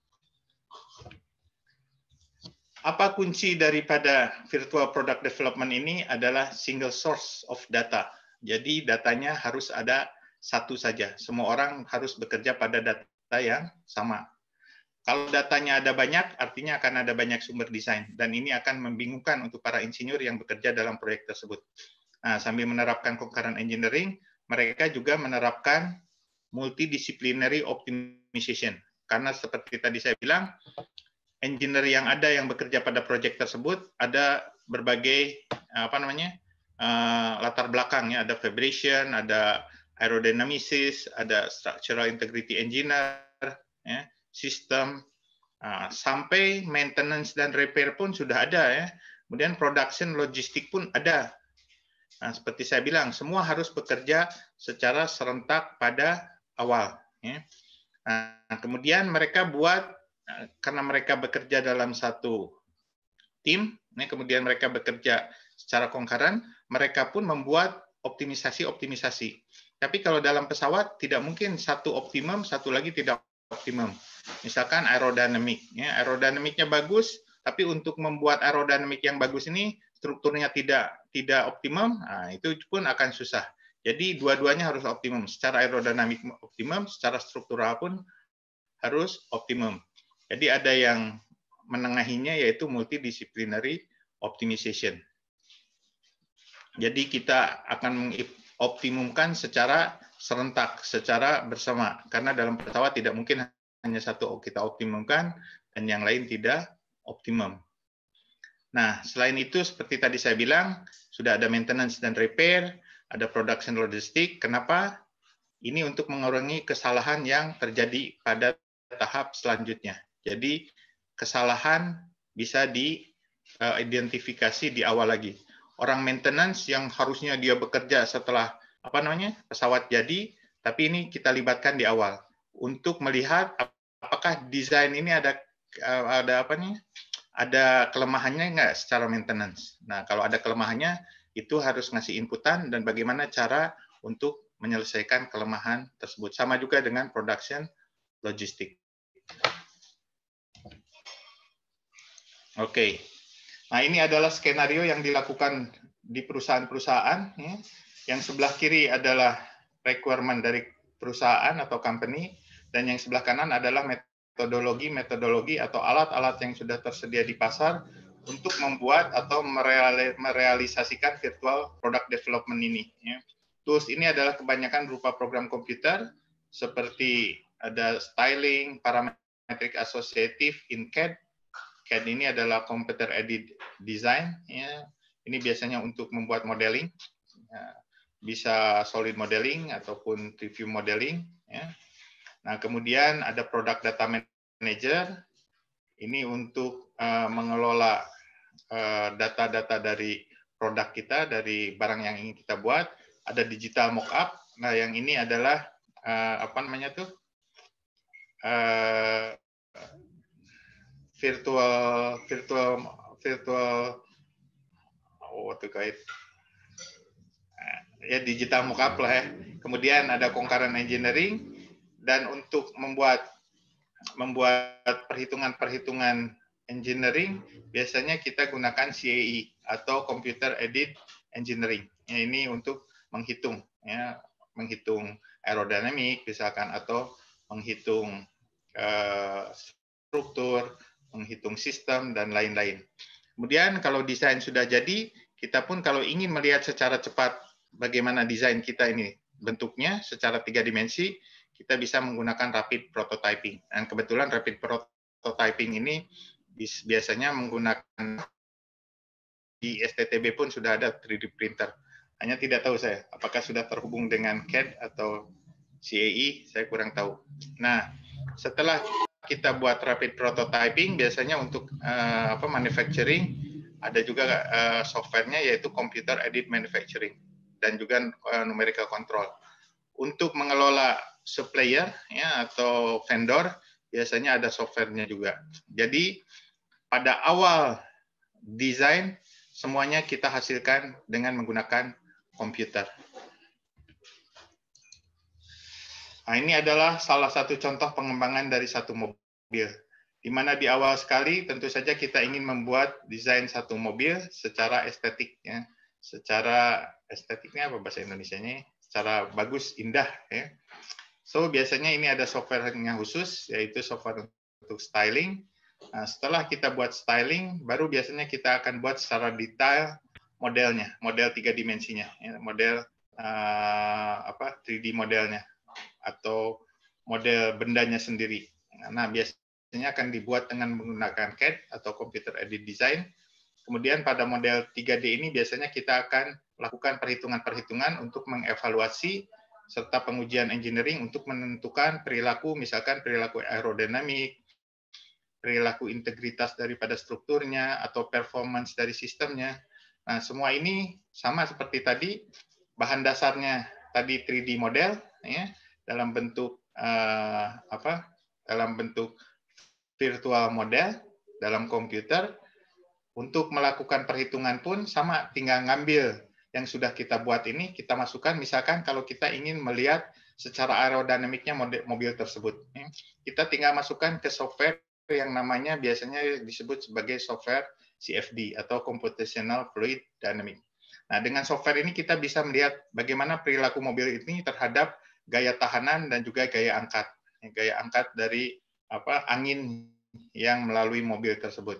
Apa kunci daripada virtual product development ini adalah single source of data. Jadi datanya harus ada satu saja. Semua orang harus bekerja pada data yang sama. Kalau datanya ada banyak, artinya akan ada banyak sumber desain. Dan ini akan membingungkan untuk para insinyur yang bekerja dalam proyek tersebut. Nah, sambil menerapkan concurrent engineering, mereka juga menerapkan multidisciplinary optimization. Karena seperti tadi saya bilang, engineer yang ada yang bekerja pada proyek tersebut ada berbagai apa namanya uh, latar belakang ya, ada vibration, ada aerodynamicist, ada structural integrity engineer, ya, sistem, uh, sampai maintenance dan repair pun sudah ada ya. Kemudian production logistik pun ada. Nah, seperti saya bilang, semua harus bekerja secara serentak pada awal. Ya. Nah, kemudian mereka buat, karena mereka bekerja dalam satu tim, ya, kemudian mereka bekerja secara concurrent, mereka pun membuat optimisasi-optimisasi. Tapi kalau dalam pesawat, tidak mungkin satu optimum, satu lagi tidak optimum. Misalkan aerodinamik. Ya, aerodinamiknya bagus, tapi untuk membuat aerodinamik yang bagus ini, strukturnya tidak tidak optimum, nah, itu pun akan susah. Jadi dua-duanya harus optimum. Secara aerodinamik optimum, secara struktural pun harus optimum. Jadi ada yang menengahinya yaitu multidisciplinary optimization. Jadi kita akan mengoptimumkan secara serentak, secara bersama. Karena dalam pesawat tidak mungkin hanya satu kita optimumkan dan yang lain tidak optimum. Nah, selain itu seperti tadi saya bilang, sudah ada maintenance dan repair, ada production logistik. Kenapa? Ini untuk mengurangi kesalahan yang terjadi pada tahap selanjutnya. Jadi, kesalahan bisa diidentifikasi di awal lagi. Orang maintenance yang harusnya dia bekerja setelah apa namanya pesawat jadi, tapi ini kita libatkan di awal untuk melihat apakah desain ini ada ada apa nih? Ada kelemahannya nggak secara maintenance. Nah, kalau ada kelemahannya, itu harus ngasih inputan dan bagaimana cara untuk menyelesaikan kelemahan tersebut. Sama juga dengan production logistik. Oke. Nah, ini adalah skenario yang dilakukan di perusahaan-perusahaan. Ya. Yang sebelah kiri adalah requirement dari perusahaan atau company, dan yang sebelah kanan adalah metodologi-metodologi atau alat-alat yang sudah tersedia di pasar untuk membuat atau merealisasikan virtual product development ini. Ya. Tools ini adalah kebanyakan berupa program komputer seperti ada styling, parametric associative in C A D. C A D ini adalah computer aided design. Ya. Ini biasanya untuk membuat modeling, ya. Bisa solid modeling ataupun review modeling. Ya. Nah, kemudian ada product data manager, ini untuk uh, mengelola data-data uh, dari produk kita, dari barang yang ingin kita buat. ada digital mockup. Nah, yang ini adalah uh, apa namanya tuh uh, virtual virtual virtual oh terkait ya digital mockup lah ya. Kemudian ada concurrent engineering, dan untuk membuat membuat perhitungan-perhitungan engineering biasanya kita gunakan C A E atau Computer Aided Engineering. Ya, ini untuk menghitung ya, menghitung aerodinamik misalkan, atau menghitung uh, struktur, menghitung sistem dan lain-lain. Kemudian kalau desain sudah jadi, kita pun kalau ingin melihat secara cepat bagaimana desain kita ini bentuknya secara tiga dimensi, kita bisa menggunakan rapid prototyping. Dan kebetulan rapid prototyping ini biasanya menggunakan di S T T B pun sudah ada tiga D printer. Hanya tidak tahu saya apakah sudah terhubung dengan C A D atau C A E, saya kurang tahu. Nah, setelah kita buat rapid prototyping, biasanya untuk uh, apa manufacturing ada juga uh, softwarenya, yaitu Computer Aided Manufacturing dan juga uh, numerical control. Untuk mengelola supplier ya atau vendor, biasanya ada softwarenya juga. Jadi pada awal desain semuanya kita hasilkan dengan menggunakan komputer. Nah, ini adalah salah satu contoh pengembangan dari satu mobil, di mana di awal sekali tentu saja kita ingin membuat desain satu mobil secara estetik, ya, secara estetiknya apa bahasa Indonesianya, secara bagus, indah, ya. So biasanya ini ada softwarenya khusus, yaitu software untuk styling. Nah, setelah kita buat styling, baru biasanya kita akan buat secara detail modelnya, model tiga dimensinya, ya, model uh, apa tiga D modelnya atau model bendanya sendiri. Nah, biasanya akan dibuat dengan menggunakan C A D atau Computer Aided Design. Kemudian pada model tiga D ini biasanya kita akan lakukan perhitungan-perhitungan untuk mengevaluasi serta pengujian engineering untuk menentukan perilaku, misalkan perilaku aerodinamik, perilaku integritas daripada strukturnya, atau performance dari sistemnya. Nah, semua ini sama seperti tadi, bahan dasarnya tadi tiga D model, ya, dalam bentuk uh, apa? Dalam bentuk virtual model dalam komputer. Untuk melakukan perhitungan pun sama, tinggal ngambil yang sudah kita buat ini, kita masukkan, misalkan kalau kita ingin melihat secara aerodinamiknya mobil tersebut. Kita tinggal masukkan ke software yang namanya biasanya disebut sebagai software C F D atau Computational Fluid Dynamics. Nah, dengan software ini kita bisa melihat bagaimana perilaku mobil ini terhadap gaya tahanan dan juga gaya angkat. Gaya angkat dari apa angin yang melalui mobil tersebut.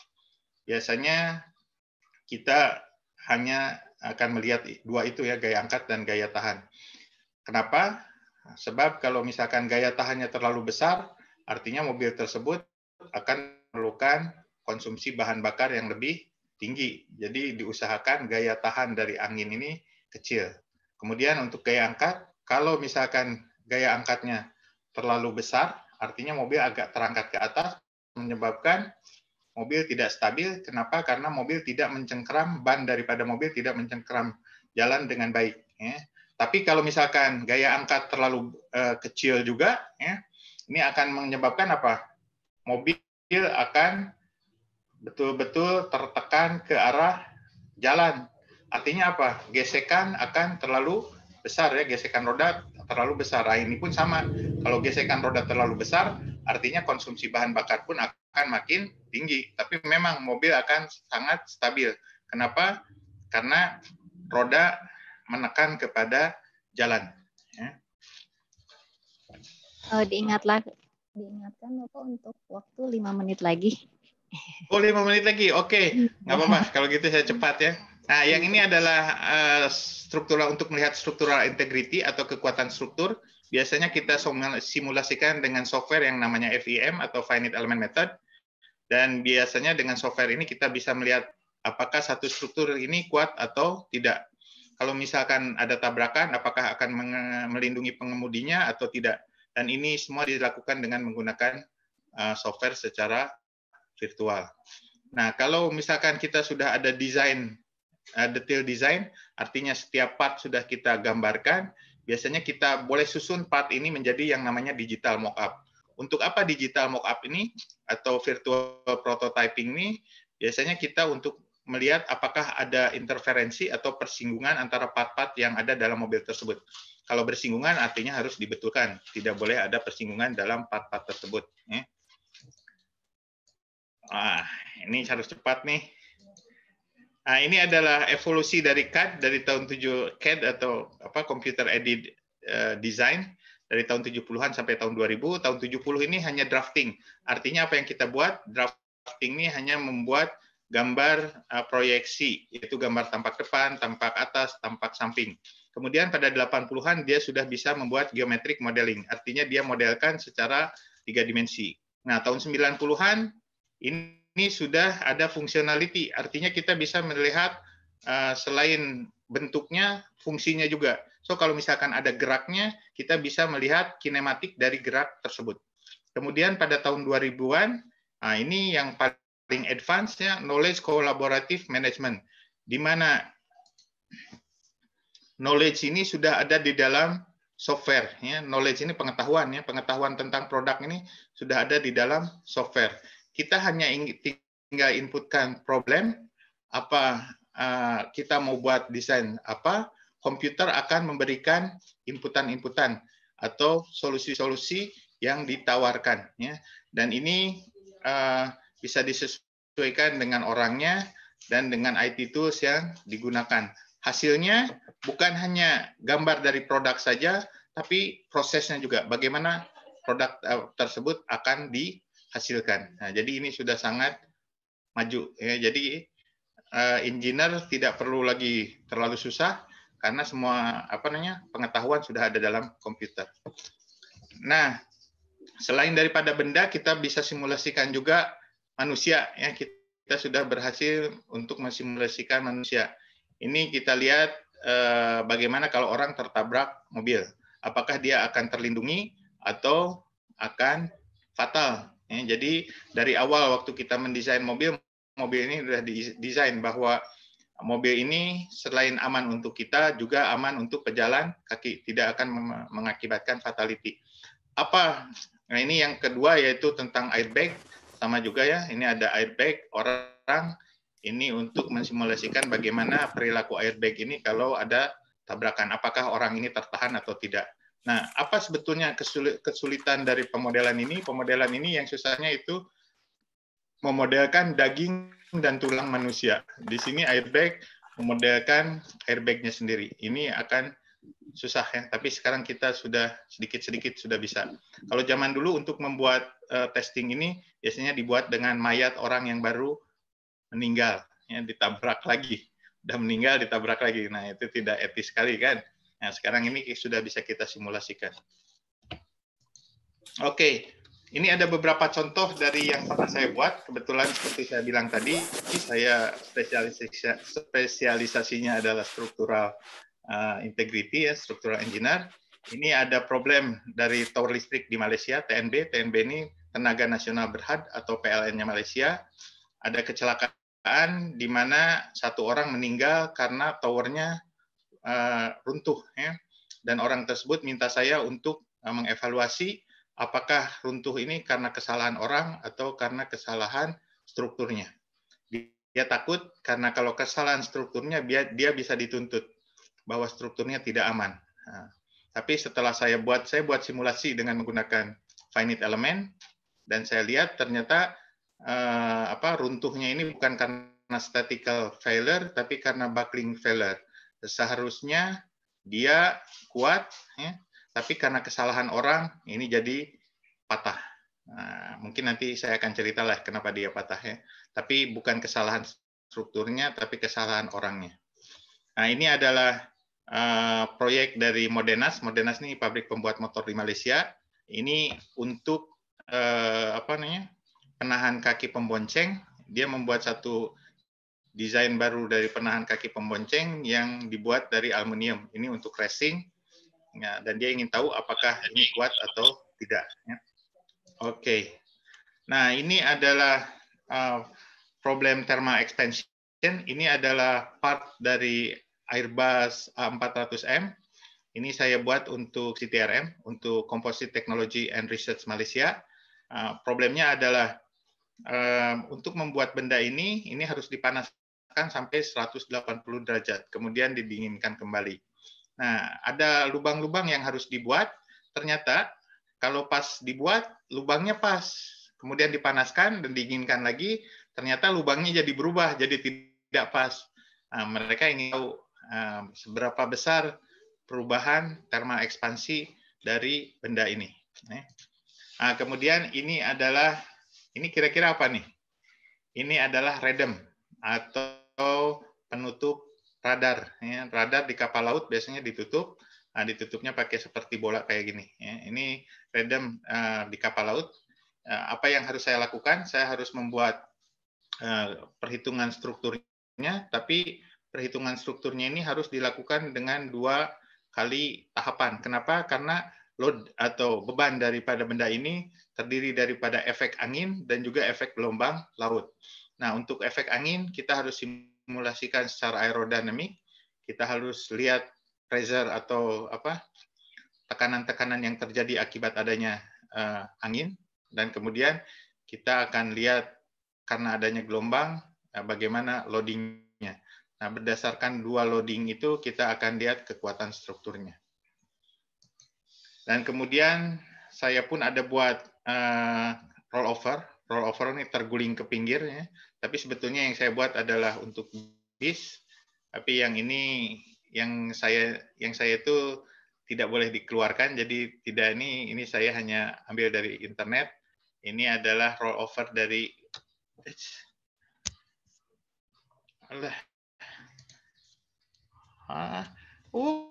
Biasanya kita hanya akan melihat dua itu ya, gaya angkat dan gaya tahan. Kenapa? Sebab kalau misalkan gaya tahannya terlalu besar, artinya mobil tersebut akan memerlukan konsumsi bahan bakar yang lebih tinggi. Jadi diusahakan gaya tahan dari angin ini kecil. Kemudian untuk gaya angkat, kalau misalkan gaya angkatnya terlalu besar, artinya mobil agak terangkat ke atas, menyebabkan mobil tidak stabil. Kenapa? Karena mobil tidak mencengkeram, ban daripada mobil tidak mencengkeram jalan dengan baik. Ya. Tapi kalau misalkan gaya angkat terlalu uh, kecil juga, ya, ini akan menyebabkan apa? Mobil akan betul-betul tertekan ke arah jalan. Artinya apa? Gesekan akan terlalu besar, ya, gesekan roda terlalu besar. Nah, ini pun sama. Kalau gesekan roda terlalu besar, artinya konsumsi bahan bakar pun akan makin tinggi. Tapi memang mobil akan sangat stabil. Kenapa? Karena roda menekan kepada jalan. Ya. Oh, diingatlah, diingatkan Bapak untuk waktu lima menit lagi. Oh, lima menit lagi. Oke, nggak apa-apa. Kalau gitu saya cepat ya. Nah, yang ini adalah uh, struktural untuk melihat struktural integrity atau kekuatan struktur. Biasanya kita simulasikan dengan software yang namanya F E M atau Finite Element Method. Dan biasanya dengan software ini kita bisa melihat apakah satu struktur ini kuat atau tidak. Kalau misalkan ada tabrakan, apakah akan melindungi pengemudinya atau tidak. Dan ini semua dilakukan dengan menggunakan uh, software secara virtual. Nah, kalau misalkan kita sudah ada desain uh, detail design, artinya setiap part sudah kita gambarkan. Biasanya kita boleh susun part ini menjadi yang namanya digital mockup. Untuk apa digital mockup ini atau virtual prototyping ini? Biasanya kita untuk melihat apakah ada interferensi atau persinggungan antara part-part yang ada dalam mobil tersebut. Kalau bersinggungan artinya harus dibetulkan, tidak boleh ada persinggungan dalam part-part tersebut. Ah, ini harus cepat nih. Nah, ini adalah evolusi dari C A D dari tahun tujuh C A D atau apa Computer Aided uh, Design dari tahun tujuh puluhan sampai tahun dua ribu. Tahun tujuh puluh ini hanya drafting. Artinya apa yang kita buat? Drafting ini hanya membuat gambar uh, proyeksi, yaitu gambar tampak depan, tampak atas, tampak samping. Kemudian pada delapan puluhan dia sudah bisa membuat geometric modeling. Artinya dia modelkan secara tiga dimensi. Nah, tahun sembilan puluhan ini Ini sudah ada functionality, artinya kita bisa melihat uh, selain bentuknya, fungsinya juga. So kalau misalkan ada geraknya, kita bisa melihat kinematik dari gerak tersebut. Kemudian pada tahun dua ribuan, nah ini yang paling advance ya, knowledge collaborative management, di mana knowledge ini sudah ada di dalam software. Ya. Knowledge ini pengetahuan, ya, pengetahuan tentang produk ini sudah ada di dalam software. Kita hanya tinggal inputkan problem, apa uh, kita mau buat desain apa, komputer akan memberikan inputan-inputan atau solusi-solusi yang ditawarkan. Ya. Dan ini uh, bisa disesuaikan dengan orangnya dan dengan I T tools yang digunakan. Hasilnya bukan hanya gambar dari produk saja, tapi prosesnya juga. Bagaimana produk uh, tersebut akan di hasilkan. Nah, jadi ini sudah sangat maju. Ya, jadi uh, engineer tidak perlu lagi terlalu susah karena semua apa namanya pengetahuan sudah ada dalam komputer. Nah, selain daripada benda, kita bisa simulasikan juga manusia. Ya, kita sudah berhasil untuk mensimulasikan manusia. Ini kita lihat uh, bagaimana kalau orang tertabrak mobil. Apakah dia akan terlindungi atau akan fatal? Ya, jadi dari awal waktu kita mendesain mobil, mobil ini sudah didesain bahwa mobil ini selain aman untuk kita, juga aman untuk pejalan kaki, tidak akan mengakibatkan fatality. Apa? Nah ini yang kedua yaitu tentang airbag, sama juga ya. Ini ada airbag orang, ini untuk mensimulasikan bagaimana perilaku airbag ini kalau ada tabrakan, apakah orang ini tertahan atau tidak. Nah, apa sebetulnya kesulitan dari pemodelan ini? Pemodelan ini yang susahnya itu memodelkan daging dan tulang manusia. Di sini airbag memodelkan airbagnya sendiri. Ini akan susah ya, tapi sekarang kita sudah sedikit-sedikit sudah bisa. Kalau zaman dulu untuk membuat uh, testing ini biasanya dibuat dengan mayat orang yang baru meninggal, ya, ditabrak lagi. Udah meninggal ditabrak lagi. Nah, itu tidak etis sekali kan? Nah, sekarang ini sudah bisa kita simulasikan. Oke, ini ada beberapa contoh dari yang pernah saya buat. Kebetulan seperti saya bilang tadi, saya spesialisasi, spesialisasinya adalah struktural uh, integrity, ya, structural engineer. Ini ada problem dari tower listrik di Malaysia, T N B. T N B ini Tenaga Nasional Berhad atau P L N-nya Malaysia. Ada kecelakaan di mana satu orang meninggal karena towernya Uh, runtuh, ya. Dan orang tersebut minta saya untuk uh, mengevaluasi apakah runtuh ini karena kesalahan orang atau karena kesalahan strukturnya. Dia takut karena kalau kesalahan strukturnya dia, dia bisa dituntut bahwa strukturnya tidak aman. Nah, tapi setelah saya buat saya buat simulasi dengan menggunakan finite element dan saya lihat ternyata uh, apa runtuhnya ini bukan karena statistical failure tapi karena buckling failure. Seharusnya dia kuat, ya, tapi karena kesalahan orang ini jadi patah. Nah, mungkin nanti saya akan cerita lah kenapa dia patah ya. Tapi bukan kesalahan strukturnya, tapi kesalahan orangnya. Nah ini adalah uh, proyek dari Modenas. Modenas ini pabrik pembuat motor di Malaysia. Ini untuk uh, apa namanya penahan kaki pembonceng. Dia membuat satu desain baru dari penahan kaki pembonceng yang dibuat dari aluminium. Ini untuk racing, ya, dan dia ingin tahu apakah ini kuat atau tidak. Ya. Oke, okay. Nah ini adalah uh, problem thermal expansion. ini adalah part dari Airbus A empat ratus M. Ini saya buat untuk C T R M, untuk Composite Technology and Research Malaysia. Uh, problemnya adalah uh, untuk membuat benda ini, ini harus dipanaskan sampai seratus delapan puluh derajat, kemudian didinginkan kembali. Nah, ada lubang-lubang yang harus dibuat. Ternyata kalau pas dibuat, lubangnya pas. Kemudian dipanaskan dan dinginkan lagi, ternyata lubangnya jadi berubah, jadi tidak pas. Nah, mereka ingin tahu uh, seberapa besar perubahan thermal ekspansi dari benda ini. Nah, kemudian ini adalah, ini kira-kira apa nih? Ini adalah redem atau penutup radar. Ya, radar di kapal laut biasanya ditutup. Nah, ditutupnya pakai seperti bola kayak gini. Ya, ini redem uh, di kapal laut. Uh, apa yang harus saya lakukan? Saya harus membuat uh, perhitungan strukturnya, tapi perhitungan strukturnya ini harus dilakukan dengan dua kali tahapan. Kenapa? Karena load atau beban daripada benda ini terdiri daripada efek angin dan juga efek gelombang laut. Nah, untuk efek angin kita harus simulasikan secara aerodinamik. Kita harus lihat pressure atau apa tekanan-tekanan yang terjadi akibat adanya uh, angin, dan kemudian kita akan lihat karena adanya gelombang uh, bagaimana loadingnya. Nah, berdasarkan dua loading itu kita akan lihat kekuatan strukturnya. Dan kemudian saya pun ada buat uh, rollover. Rollover ini terguling ke pinggir, ya. Tapi sebetulnya yang saya buat adalah untuk bis. Tapi yang ini yang saya yang saya itu tidak boleh dikeluarkan, jadi tidak ini ini saya hanya ambil dari internet. Ini adalah rollover dari Allah. Ah, uh.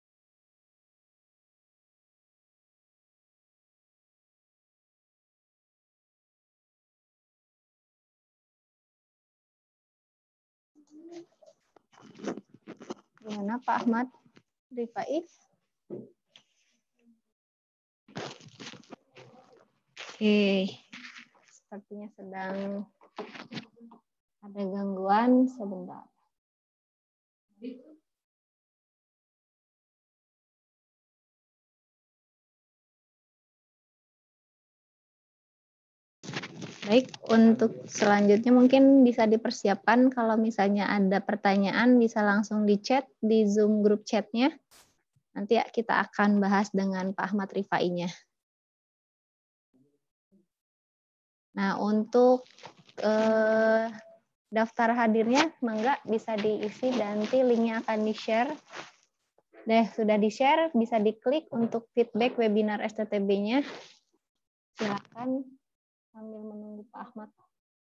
Gimana Pak Ahmad Rifai? Oke, sepertinya sedang ada gangguan sebentar. Baik, untuk selanjutnya mungkin bisa dipersiapkan kalau misalnya ada pertanyaan bisa langsung di chat di Zoom grup chatnya. Nanti kita akan bahas dengan Pak Ahmad Rifainya. Nah, untuk eh, daftar hadirnya, mangga bisa diisi dan nanti linknya akan di-share. Deh, sudah di-share, bisa diklik untuk feedback webinar S T T B-nya. Silakan sambil menunggu Pak Ahmad.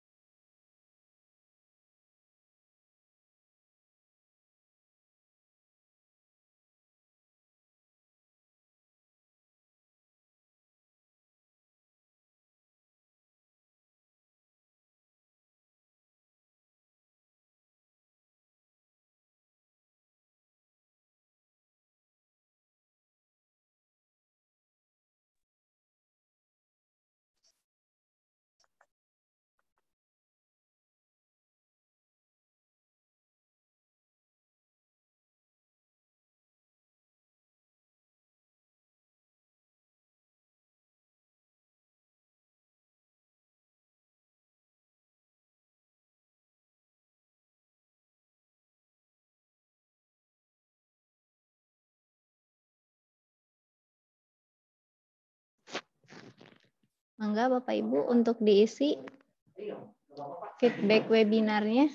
Mangga Bapak Ibu untuk diisi feedback webinarnya.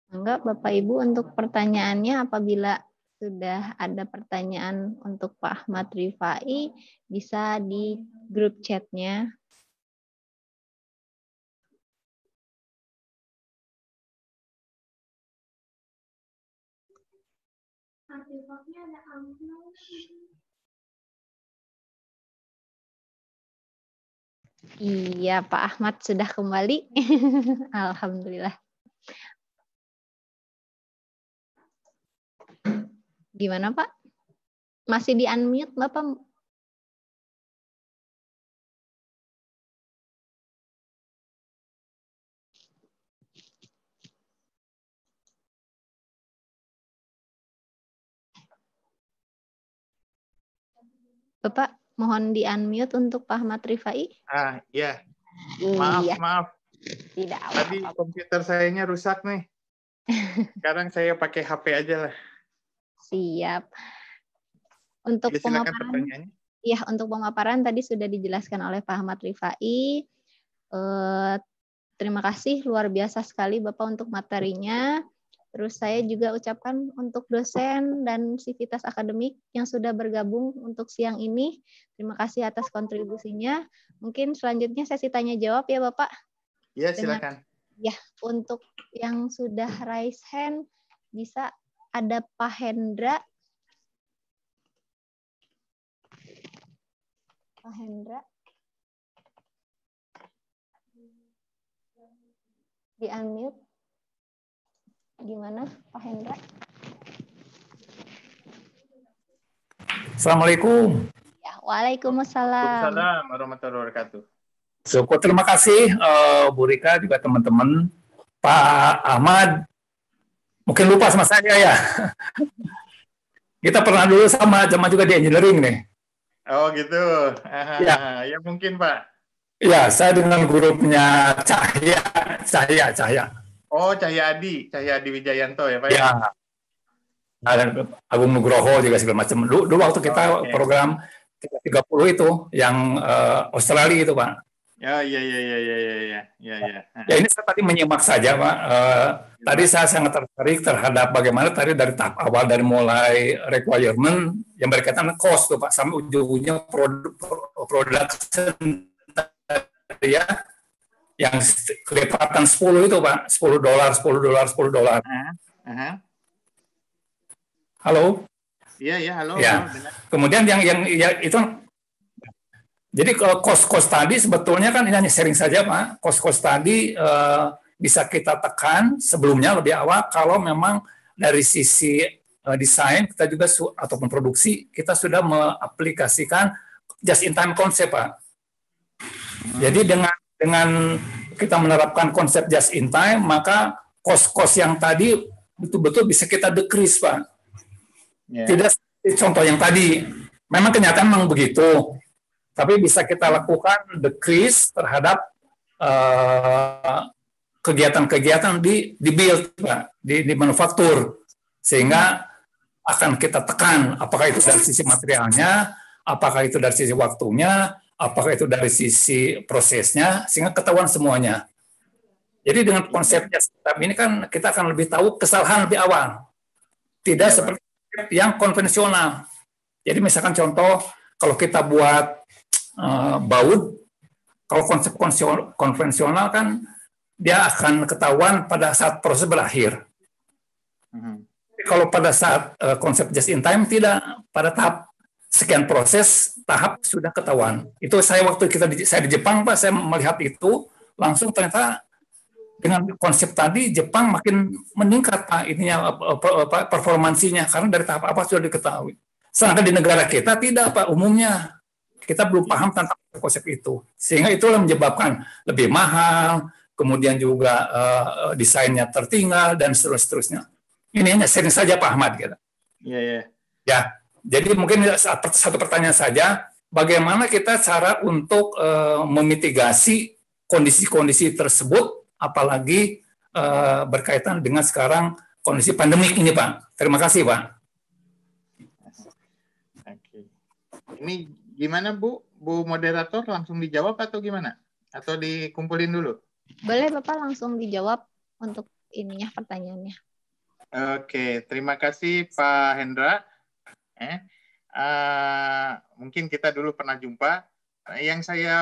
Enggak, Bapak Ibu, untuk pertanyaannya apabila sudah ada pertanyaan untuk Pak Ahmad Rifai, bisa di grup chatnya. Iya, Pak Ahmad sudah kembali. Alhamdulillah. Gimana, Pak? Masih di unmute, Bapak? Bapak, mohon di unmute untuk Pak Ahmad Rifai. Ah, iya. Maaf, Iya. maaf. Tidak Tadi apa-apa. komputer sayanya rusak nih. Sekarang saya pakai H P aja lah. Siap. Untuk Ya, silakan pemaparan, pertanyaannya. ya untuk pemaparan tadi sudah dijelaskan oleh Pak Ahmad Rifai. Eh, terima kasih luar biasa sekali Bapak untuk materinya. Terus saya juga ucapkan untuk dosen dan sivitas akademik yang sudah bergabung untuk siang ini. Terima kasih atas kontribusinya. Mungkin selanjutnya sesi tanya jawab ya Bapak. Ya, Dengan, silakan. ya, untuk yang sudah raise hand bisa ada Pak Hendra. Pak Hendra. Di unmute. Gimana Pak Hendra? Assalamualaikum. Ya, waalaikumsalam. Waalaikumsalam warahmatullahi wabarakatuh. Syukur, terima kasih uh, Bu Rika juga teman-teman. Pak Ahmad, mungkin lupa sama saya ya. Kita pernah dulu sama, sama juga di engineering nih. Oh gitu. Ya. Ya mungkin Pak. Ya, saya dengan grupnya Cahya, Cahya, Cahya. Oh, Cahya Adi, Cahya Adi Wijayanto ya Pak? Ya. Nah, dan Agung Nugroho juga segala macam. Dulu, dulu waktu kita oh, okay. program tiga puluh itu, yang uh, Australia itu Pak. Ya, ya, ya, ya, ya, ya, ya, ya, ya. Ya ini saya tadi menyimak saja Pak. Uh, ya, tadi Pak. Saya sangat tertarik terhadap bagaimana tadi dari tahap awal dari mulai requirement yang berkaitan dengan cost tuh Pak sampai ujung-ujungnya produk production ya yang kelipatan sepuluh itu Pak, sepuluh dolar, sepuluh dolar, sepuluh dolar. Uh -huh. Halo? Iya, iya, halo. Ya. halo Kemudian yang yang ya itu jadi cost-cost tadi sebetulnya kan ini hanya sharing saja Pak. Cost-cost tadi uh, bisa kita tekan sebelumnya lebih awal kalau memang dari sisi uh, desain kita juga ataupun produksi kita sudah mengaplikasikan just in time konsep Pak. Hmm. Jadi dengan dengan kita menerapkan konsep just in time maka cost-cost yang tadi betul-betul bisa kita decrease Pak. Yeah. Tidak seperti contoh yang tadi. Memang kenyataan memang begitu. Tapi bisa kita lakukan decrease terhadap kegiatan-kegiatan uh, di di build Pak, di, di manufaktur. Sehingga akan kita tekan apakah itu dari sisi materialnya, apakah itu dari sisi waktunya, apakah itu dari sisi prosesnya, sehingga ketahuan semuanya. Jadi dengan konsepnya ini kan kita akan lebih tahu kesalahan lebih awal. Tidak ya, seperti Pak. Yang konvensional. Jadi misalkan contoh, kalau kita buat uh, baut, kalau konsep konvensional kan dia akan ketahuan pada saat proses berakhir. Mm-hmm. Kalau pada saat uh, konsep just in time tidak, pada tahap sekian proses tahap sudah ketahuan. Itu saya waktu kita di, saya di Jepang Pak, saya melihat itu langsung ternyata dengan konsep tadi Jepang makin meningkat Pak ininya performansinya karena dari tahap apa sudah diketahui. Sedangkan di negara kita tidak Pak, umumnya kita belum paham tentang konsep itu. Sehingga itulah menyebabkan lebih mahal, kemudian juga uh, desainnya tertinggal dan seterusnya. Ini hanya sharing saja Pak Ahmad gitu. Iya, iya. Ya. Jadi mungkin satu pertanyaan saja, bagaimana kita cara untuk uh, memitigasi kondisi-kondisi tersebut, apalagi uh, berkaitan dengan sekarang kondisi pandemik ini Pak. Terima kasih Pak. Oke. Ini gimana Bu? Bu moderator langsung dijawab atau gimana? Atau dikumpulin dulu? Boleh Bapak langsung dijawab untuk ininya pertanyaannya. Oke, terima kasih Pak Hendra. Eh, uh, mungkin kita dulu pernah jumpa. Yang saya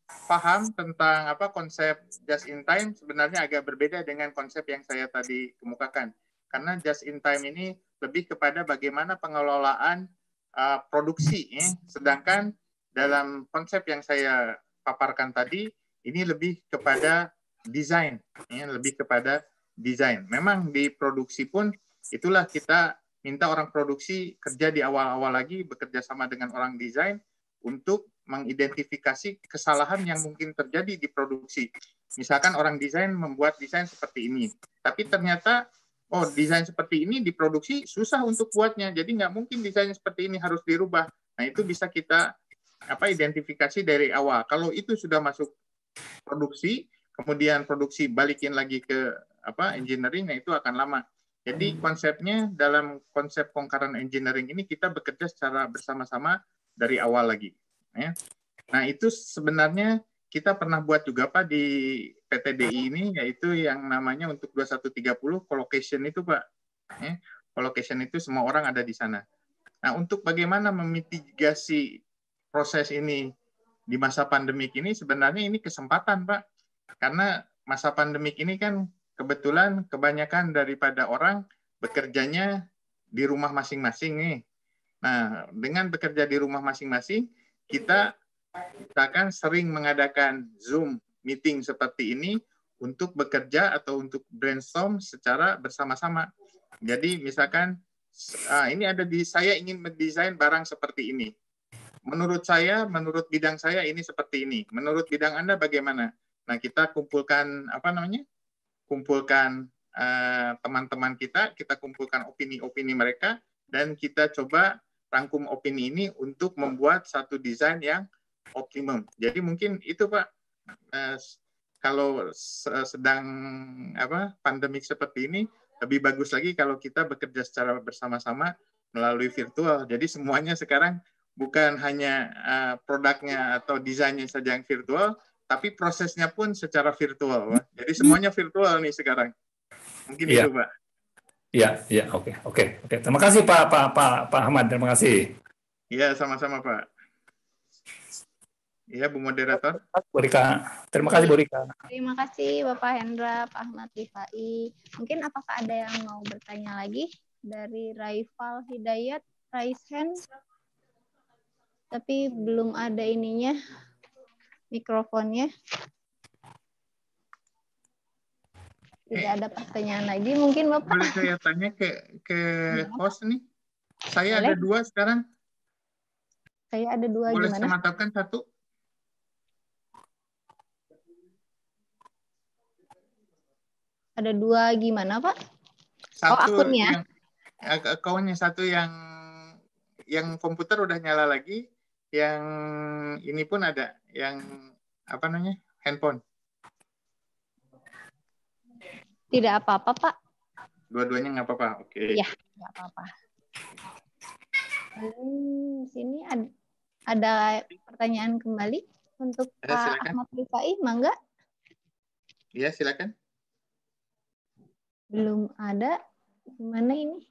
paham tentang apa konsep just in time sebenarnya agak berbeda dengan konsep yang saya tadi kemukakan. Karena just in time ini lebih kepada bagaimana pengelolaan uh, produksi, eh. sedangkan dalam konsep yang saya paparkan tadi ini lebih kepada desain, ya, lebih kepada desain. Memang di produksi pun itulah kita minta orang produksi kerja di awal-awal lagi bekerja sama dengan orang desain untuk mengidentifikasi kesalahan yang mungkin terjadi di produksi. Misalkan orang desain membuat desain seperti ini, tapi ternyata oh desain seperti ini di produksi susah untuk buatnya, jadi nggak mungkin desain seperti ini harus dirubah. Nah itu bisa kita apa identifikasi dari awal. Kalau itu sudah masuk produksi, kemudian produksi balikin lagi ke apa engineering, nah itu akan lama. Jadi konsepnya dalam konsep concurrent engineering ini kita bekerja secara bersama-sama dari awal lagi. Ya. Nah itu sebenarnya kita pernah buat juga Pak di P T D I ini, yaitu yang namanya untuk dua puluh satu tiga puluh collocation itu Pak. Ya. Collocation itu semua orang ada di sana. Nah untuk bagaimana memitigasi proses ini di masa pandemik ini, sebenarnya ini kesempatan Pak. Karena masa pandemik ini kan kebetulan kebanyakan daripada orang bekerjanya di rumah masing-masing nih. Nah, dengan bekerja di rumah masing-masing, kita akan sering mengadakan Zoom meeting seperti ini untuk bekerja atau untuk brainstorm secara bersama-sama. Jadi misalkan ah, ini ada di saya ingin mendesain barang seperti ini. Menurut saya, menurut bidang saya ini seperti ini. Menurut bidang Anda bagaimana? Nah, kita kumpulkan apa namanya? Kumpulkan teman-teman uh, kita, kita kumpulkan opini-opini mereka, dan kita coba rangkum opini ini untuk membuat satu desain yang optimum. Jadi mungkin itu Pak, uh, kalau sedang apa pandemik seperti ini, lebih bagus lagi kalau kita bekerja secara bersama-sama melalui virtual. Jadi semuanya sekarang bukan hanya uh, produknya atau desainnya saja yang virtual, tapi prosesnya pun secara virtual. Pak. Jadi semuanya virtual nih sekarang. Mungkin ya. Itu, Pak. Iya, iya, oke, oke, oke. Terima kasih Pak, Pak, Pak, Pak Ahmad. Terima kasih. Iya, sama-sama Pak. Iya, Bu Moderator. Bu Rika. Terima kasih Bu Rika. Terima kasih Bapak Hendra, Pak Ahmad Rifai. Mungkin apakah ada yang mau bertanya lagi dari Raifal Hidayat, raise hand. Tapi belum ada ininya, mikrofonnya. Tidak ada pertanyaan lagi, mungkin Bapak. Boleh saya tanya ke ke host nih? Saya Boleh. Ada dua sekarang. Saya ada dua. Boleh gimana? Saya mantapkan satu? Ada dua gimana Pak? Satu oh akunnya? Yang, akunnya satu yang yang komputer udah nyala lagi, yang ini pun ada, yang apa namanya, handphone. Tidak apa-apa Pak. Dua-duanya nggak apa-apa, oke. Okay. Iya, nggak apa-apa. Hmm, sini ada, ada pertanyaan kembali untuk ya, Pak silakan. Ahmad Rifai, mangga? Iya, silakan. Belum ada, gimana ini?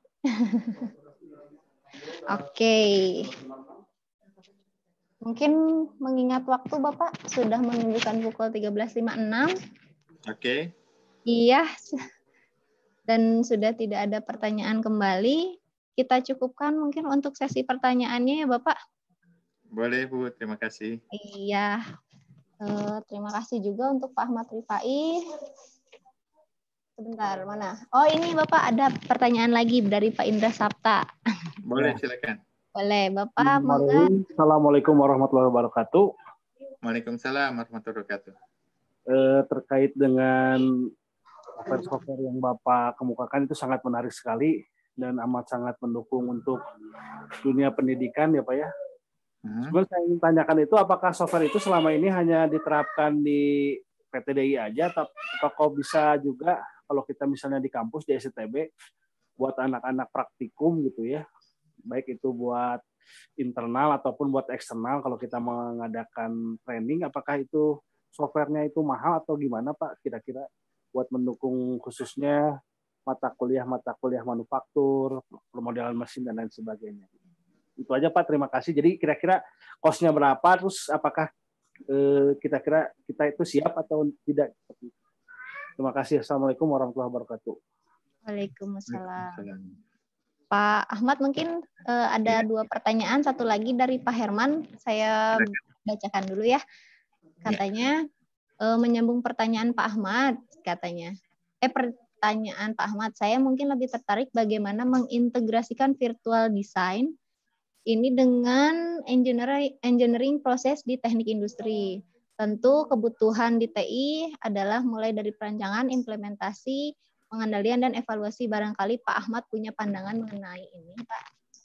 Oke. Okay. Mungkin mengingat waktu Bapak sudah menunjukkan pukul tiga belas lewat lima puluh enam. Oke. Okay. Iya. Dan sudah tidak ada pertanyaan kembali. Kita cukupkan mungkin untuk sesi pertanyaannya ya Bapak. Boleh Bu, terima kasih. Iya. Eh, terima kasih juga untuk Pak Ahmad Rifai. Sebentar, mana? Oh ini Bapak ada pertanyaan lagi dari Pak Indra Sapta. Boleh, silakan. Boleh, Bapak. Assalamualaikum warahmatullahi wabarakatuh. Waalaikumsalam warahmatullahi wabarakatuh. Eh, terkait dengan software yang Bapak kemukakan itu sangat menarik sekali dan amat sangat mendukung untuk dunia pendidikan ya Pak ya. Hmm. Sebenarnya saya ingin tanyakan itu apakah software itu selama ini hanya diterapkan di P T D I aja atau bisa juga kalau kita misalnya di kampus di S I T B buat anak-anak praktikum gitu ya. Baik itu buat internal ataupun buat eksternal kalau kita mengadakan training, apakah itu softwarenya itu mahal atau gimana Pak kira-kira? buat mendukung khususnya mata kuliah-mata kuliah manufaktur, permodalan mesin, dan lain sebagainya. Itu aja Pak, terima kasih. Jadi kira-kira cost-nya berapa, terus apakah eh, kita kira kita itu siap atau tidak? Terima kasih. Assalamualaikum warahmatullahi wabarakatuh. Waalaikumsalam. Pak Ahmad, mungkin uh, ada ya. dua pertanyaan. Satu lagi dari Pak Herman. Saya bacakan dulu ya. Katanya, ya. uh, menyambung pertanyaan Pak Ahmad, katanya. Eh, pertanyaan Pak Ahmad, saya mungkin lebih tertarik bagaimana mengintegrasikan virtual design ini dengan engineering, engineering proses di teknik industri. Tentu kebutuhan di T I adalah mulai dari perancangan, implementasi, pengendalian, dan evaluasi. Barangkali Pak Ahmad punya pandangan mengenai ini, Pak.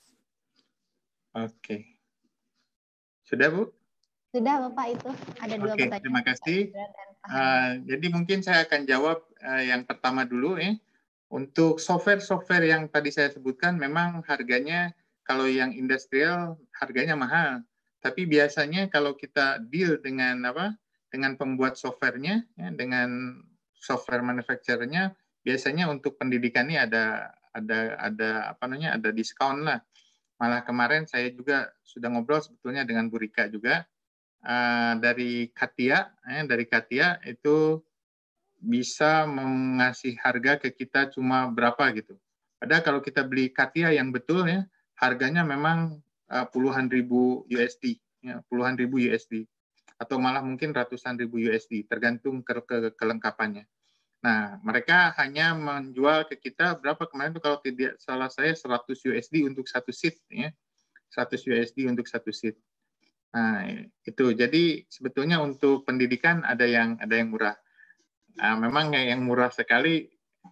Oke. Sudah, Bu? Sudah, Bapak, itu. Ada dua Oke, pertanyaan. Terima kasih. Uh, jadi mungkin saya akan jawab uh, yang pertama dulu. ya. Untuk software-software yang tadi saya sebutkan, memang harganya, kalau yang industrial, harganya mahal. Tapi biasanya kalau kita deal dengan apa, dengan pembuat softwarenya, ya, dengan software manufacturer-nya, biasanya untuk pendidikan ini ada ada ada apa namanya ada diskon lah. Malah kemarin saya juga sudah ngobrol sebetulnya dengan Bu Rika juga uh, dari Katia, eh, dari Katia itu bisa mengasih harga ke kita cuma berapa gitu. Padahal kalau kita beli Katia yang betul ya, harganya memang uh, puluhan ribu U S D, ya, puluhan ribu U S D, atau malah mungkin ratusan ribu U S D, tergantung ke, ke kelengkapannya. Nah, mereka hanya menjual ke kita berapa kemarin itu kalau tidak salah saya seratus U S D untuk satu seat, ya, seratus U S D untuk satu seat. Nah, itu. Jadi sebetulnya untuk pendidikan ada yang ada yang murah. Nah, memang yang murah sekali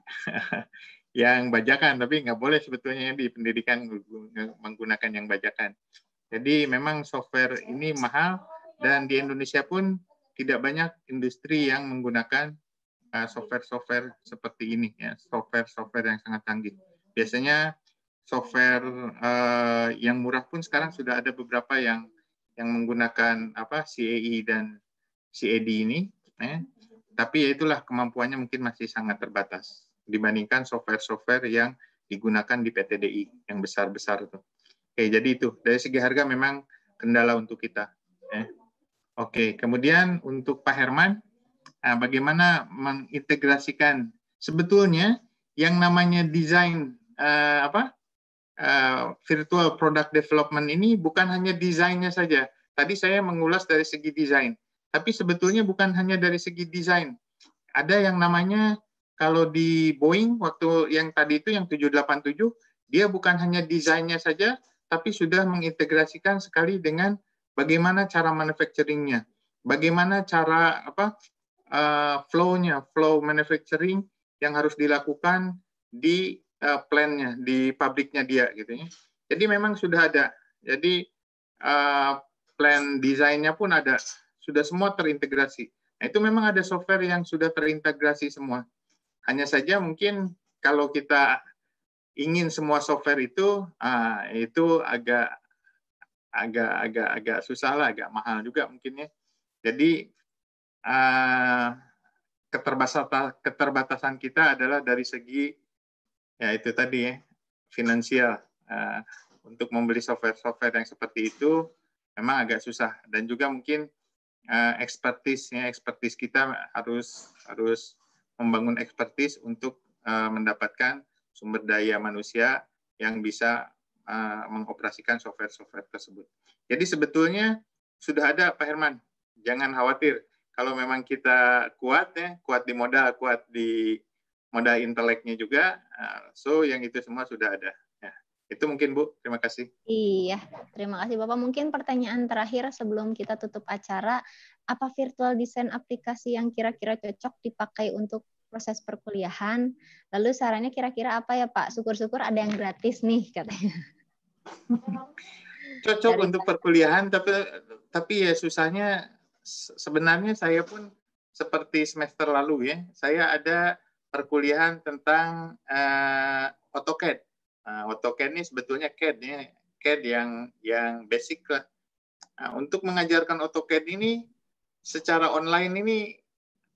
yang bajakan, tapi nggak boleh sebetulnya di pendidikan menggunakan yang bajakan. Jadi memang software ini mahal, dan di Indonesia pun tidak banyak industri yang menggunakan software-software seperti ini, ya, software-software yang sangat canggih. Biasanya software uh, yang murah pun sekarang sudah ada beberapa yang yang menggunakan apa C A E dan C A D ini, ya. Tapi ya itulah kemampuannya mungkin masih sangat terbatas dibandingkan software-software yang digunakan di P T D I yang besar-besar itu. Oke, jadi itu dari segi harga memang kendala untuk kita. Ya. Oke, kemudian untuk Pak Herman, nah, bagaimana mengintegrasikan sebetulnya yang namanya desain uh, apa uh, virtual product development ini bukan hanya desainnya saja. Tadi saya mengulas dari segi desain, tapi sebetulnya bukan hanya dari segi desain. Ada yang namanya kalau di Boeing waktu yang tadi itu yang tujuh delapan tujuh, dia bukan hanya desainnya saja, tapi sudah mengintegrasikan sekali dengan bagaimana cara manufacturing-nya, bagaimana cara apa uh, flow-nya, flow manufacturing yang harus dilakukan di uh, plant-nya, di pabriknya dia, gitu ya. Jadi memang sudah ada. Jadi uh, plan desainnya pun ada, sudah semua terintegrasi. Nah, itu memang ada software yang sudah terintegrasi semua. Hanya saja mungkin kalau kita ingin semua software itu, uh, itu agak agak agak agak susah lah, agak mahal juga mungkin ya. Jadi uh, keterbatasan keterbatasan kita adalah dari segi ya itu tadi ya finansial. Uh, untuk membeli software-software yang seperti itu memang agak susah, dan juga mungkin uh, expertise ya expertise kita harus harus membangun expertise untuk uh, mendapatkan sumber daya manusia yang bisa uh, mengoperasikan software-software tersebut. Jadi sebetulnya sudah ada, Pak Herman. Jangan khawatir. Kalau memang kita kuat ya, kuat di modal, kuat di modal inteleknya juga, uh, so yang itu semua sudah ada. Ya, itu mungkin Bu. Terima kasih. Iya, terima kasih Bapak. Mungkin pertanyaan terakhir sebelum kita tutup acara. Apa virtual design aplikasi yang kira-kira cocok dipakai untuk proses perkuliahan? Lalu sarannya kira-kira apa ya Pak? Syukur-syukur ada yang gratis nih katanya. Cocok Dari untuk perkuliahan, tapi tapi ya susahnya sebenarnya saya pun seperti semester lalu ya. Saya ada perkuliahan tentang uh, AutoCAD. Uh, AutoCAD ini sebetulnya C A D ya, C A D yang yang basic lah. Nah, untuk mengajarkan AutoCAD ini secara online ini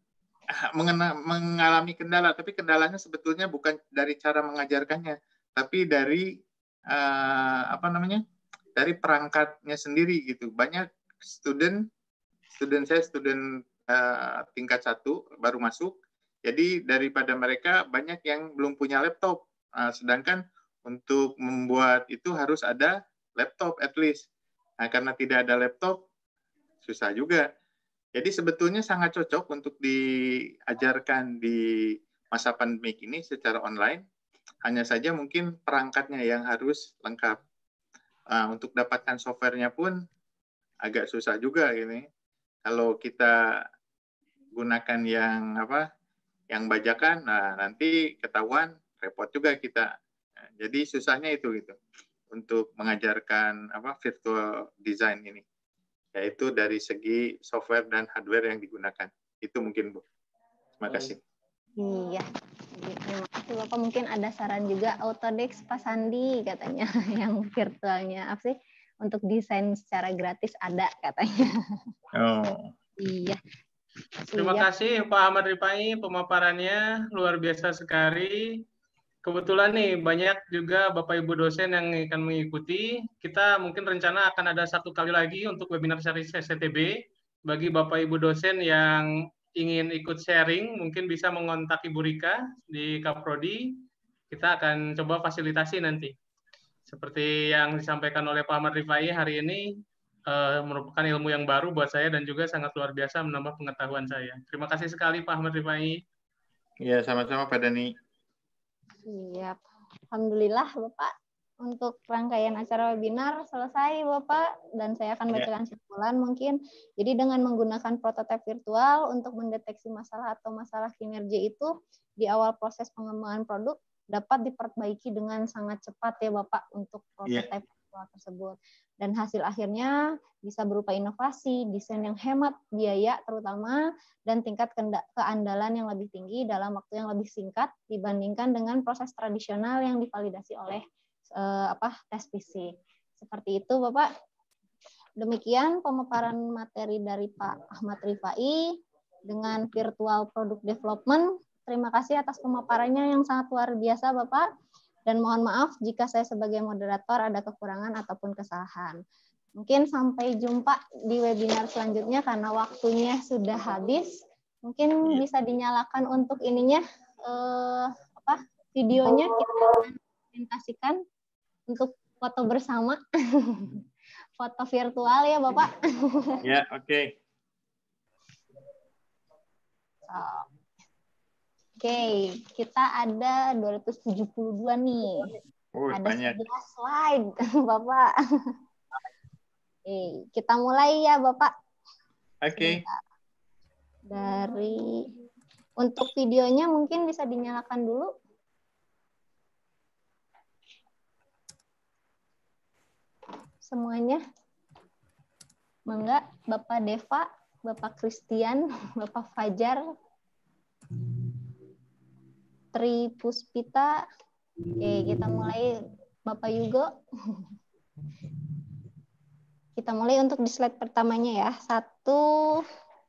mengena, mengalami kendala, tapi kendalanya sebetulnya bukan dari cara mengajarkannya, tapi dari uh, apa namanya, dari perangkatnya sendiri gitu. Banyak student, student saya student uh, tingkat satu baru masuk, jadi daripada mereka banyak yang belum punya laptop, uh, sedangkan untuk membuat itu harus ada laptop at least. Nah, karena tidak ada laptop, susah juga. Jadi sebetulnya sangat cocok untuk diajarkan di masa pandemik ini secara online. Hanya saja mungkin perangkatnya yang harus lengkap. Uh, untuk dapatkan softwarenya pun agak susah juga ini. Kalau kita gunakan yang apa, yang bajakan, nah nanti ketahuan repot juga kita. Nah, jadi susahnya itu gitu untuk mengajarkan apa virtual design ini. Yaitu dari segi software dan hardware yang digunakan. Itu mungkin, Bu. Terima kasih. Iya. Terima kasih, Bapak. Mungkin ada saran juga Autodesk Pak Sandi katanya yang virtualnya apa sih? Untuk desain secara gratis ada katanya. Oh. Iya. Terima Iya. kasih Pak Ahmad Rifai, pemaparannya luar biasa sekali. Kebetulan nih banyak juga Bapak Ibu dosen yang akan mengikuti. Kita mungkin rencana akan ada satu kali lagi untuk webinar seri S C T B. Bagi Bapak Ibu dosen yang ingin ikut sharing, mungkin bisa mengontak Ibu Rika di Kaprodi. Kita akan coba fasilitasi nanti. Seperti yang disampaikan oleh Pak Ahmad Rifai hari ini, eh, merupakan ilmu yang baru buat saya dan juga sangat luar biasa menambah pengetahuan saya. Terima kasih sekali Pak Ahmad Rifai. Iya, sama-sama Pak Dani. Siap. Alhamdulillah Bapak, untuk rangkaian acara webinar selesai Bapak, dan saya akan bacakan kesimpulan mungkin. Jadi dengan menggunakan prototipe virtual untuk mendeteksi masalah atau masalah kinerja itu di awal proses pengembangan produk dapat diperbaiki dengan sangat cepat ya Bapak untuk prototipe yeah. virtual tersebut. Dan hasil akhirnya bisa berupa inovasi, desain yang hemat biaya terutama, dan tingkat keandalan yang lebih tinggi dalam waktu yang lebih singkat dibandingkan dengan proses tradisional yang divalidasi oleh eh, apa tes fisik. Seperti itu Bapak. Demikian pemaparan materi dari Pak Ahmad Rifai dengan virtual product development. Terima kasih atas pemaparannya yang sangat luar biasa Bapak. Dan mohon maaf jika saya sebagai moderator ada kekurangan ataupun kesalahan. Mungkin sampai jumpa di webinar selanjutnya karena waktunya sudah habis. Mungkin bisa dinyalakan untuk ininya eh, apa videonya kita presentasikan untuk foto bersama. Foto virtual ya Bapak. Ya, oke. Okay. So. Oke, okay, kita ada dua ratus tujuh puluh dua nih. Oh, ada banyak. sebelas slide, Bapak. Oke, okay, kita mulai ya, Bapak. Oke. Okay. Dari untuk videonya mungkin bisa dinyalakan dulu. Semuanya. Mangga, Bapak Deva, Bapak Christian, Bapak Fajar, Tri Puspita. Oke, kita mulai Bapak Yugo. Kita mulai untuk di slide pertamanya ya. Satu,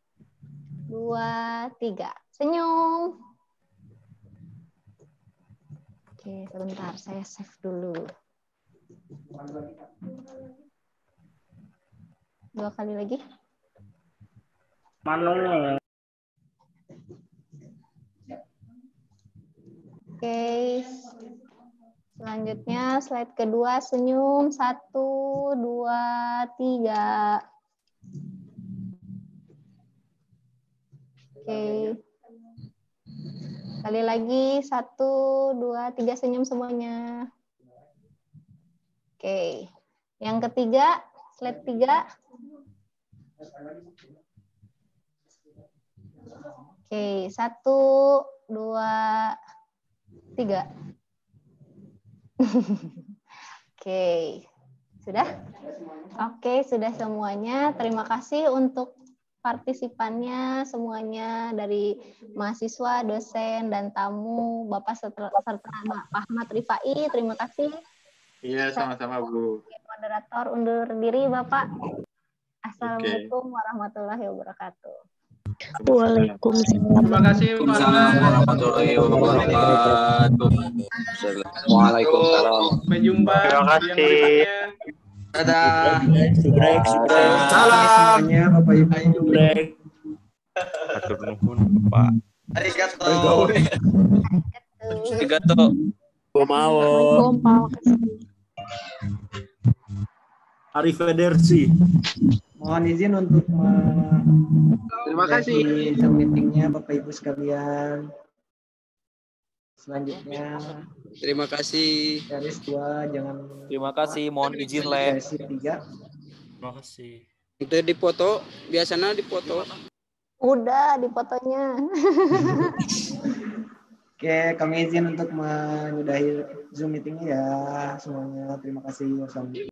dua, tiga. Senyum. Oke, sebentar. Saya save dulu. Dua kali lagi. Manung. Oke, selanjutnya slide kedua senyum satu dua tiga. Oke, kali lagi satu dua tiga senyum semuanya. Oke, yang ketiga slide tiga. Oke, satu dua tiga. Oke, sudah? Oke, sudah semuanya. Terima kasih untuk partisipannya semuanya dari mahasiswa, dosen, dan tamu, Bapak serta, serta Pak Ahmad Rifai. Terima kasih. Iya, sama-sama Bu. Moderator undur diri, Bapak. Assalamualaikum warahmatullahi wabarakatuh. Waalaikumsalam. Terima kasih Pak. warahmatullahi wabarakatuh. Waalaikumsalam. Sampai jumpa Terima yang kasih. berikutnya. Dadah. Subrek, subrek. Salam. Semuanya Bapak Ibu. Subrek. Atur nuhun, Pak. Arigato. Arigato. Gomawon. Arrivederci. Mohon izin untuk Terima kasih. Zoom meetingnya Bapak Ibu sekalian. Selanjutnya Terima kasih. garis dua jangan Terima kasih. Mohon izin leh. garis tiga. Terima kasih. Itu dipoto, biasanya dipoto. Udah di fotonya. Oke, kami izin untuk menyudahi Zoom meetingnya ya semuanya. Terima kasih. Wassalamualaikum.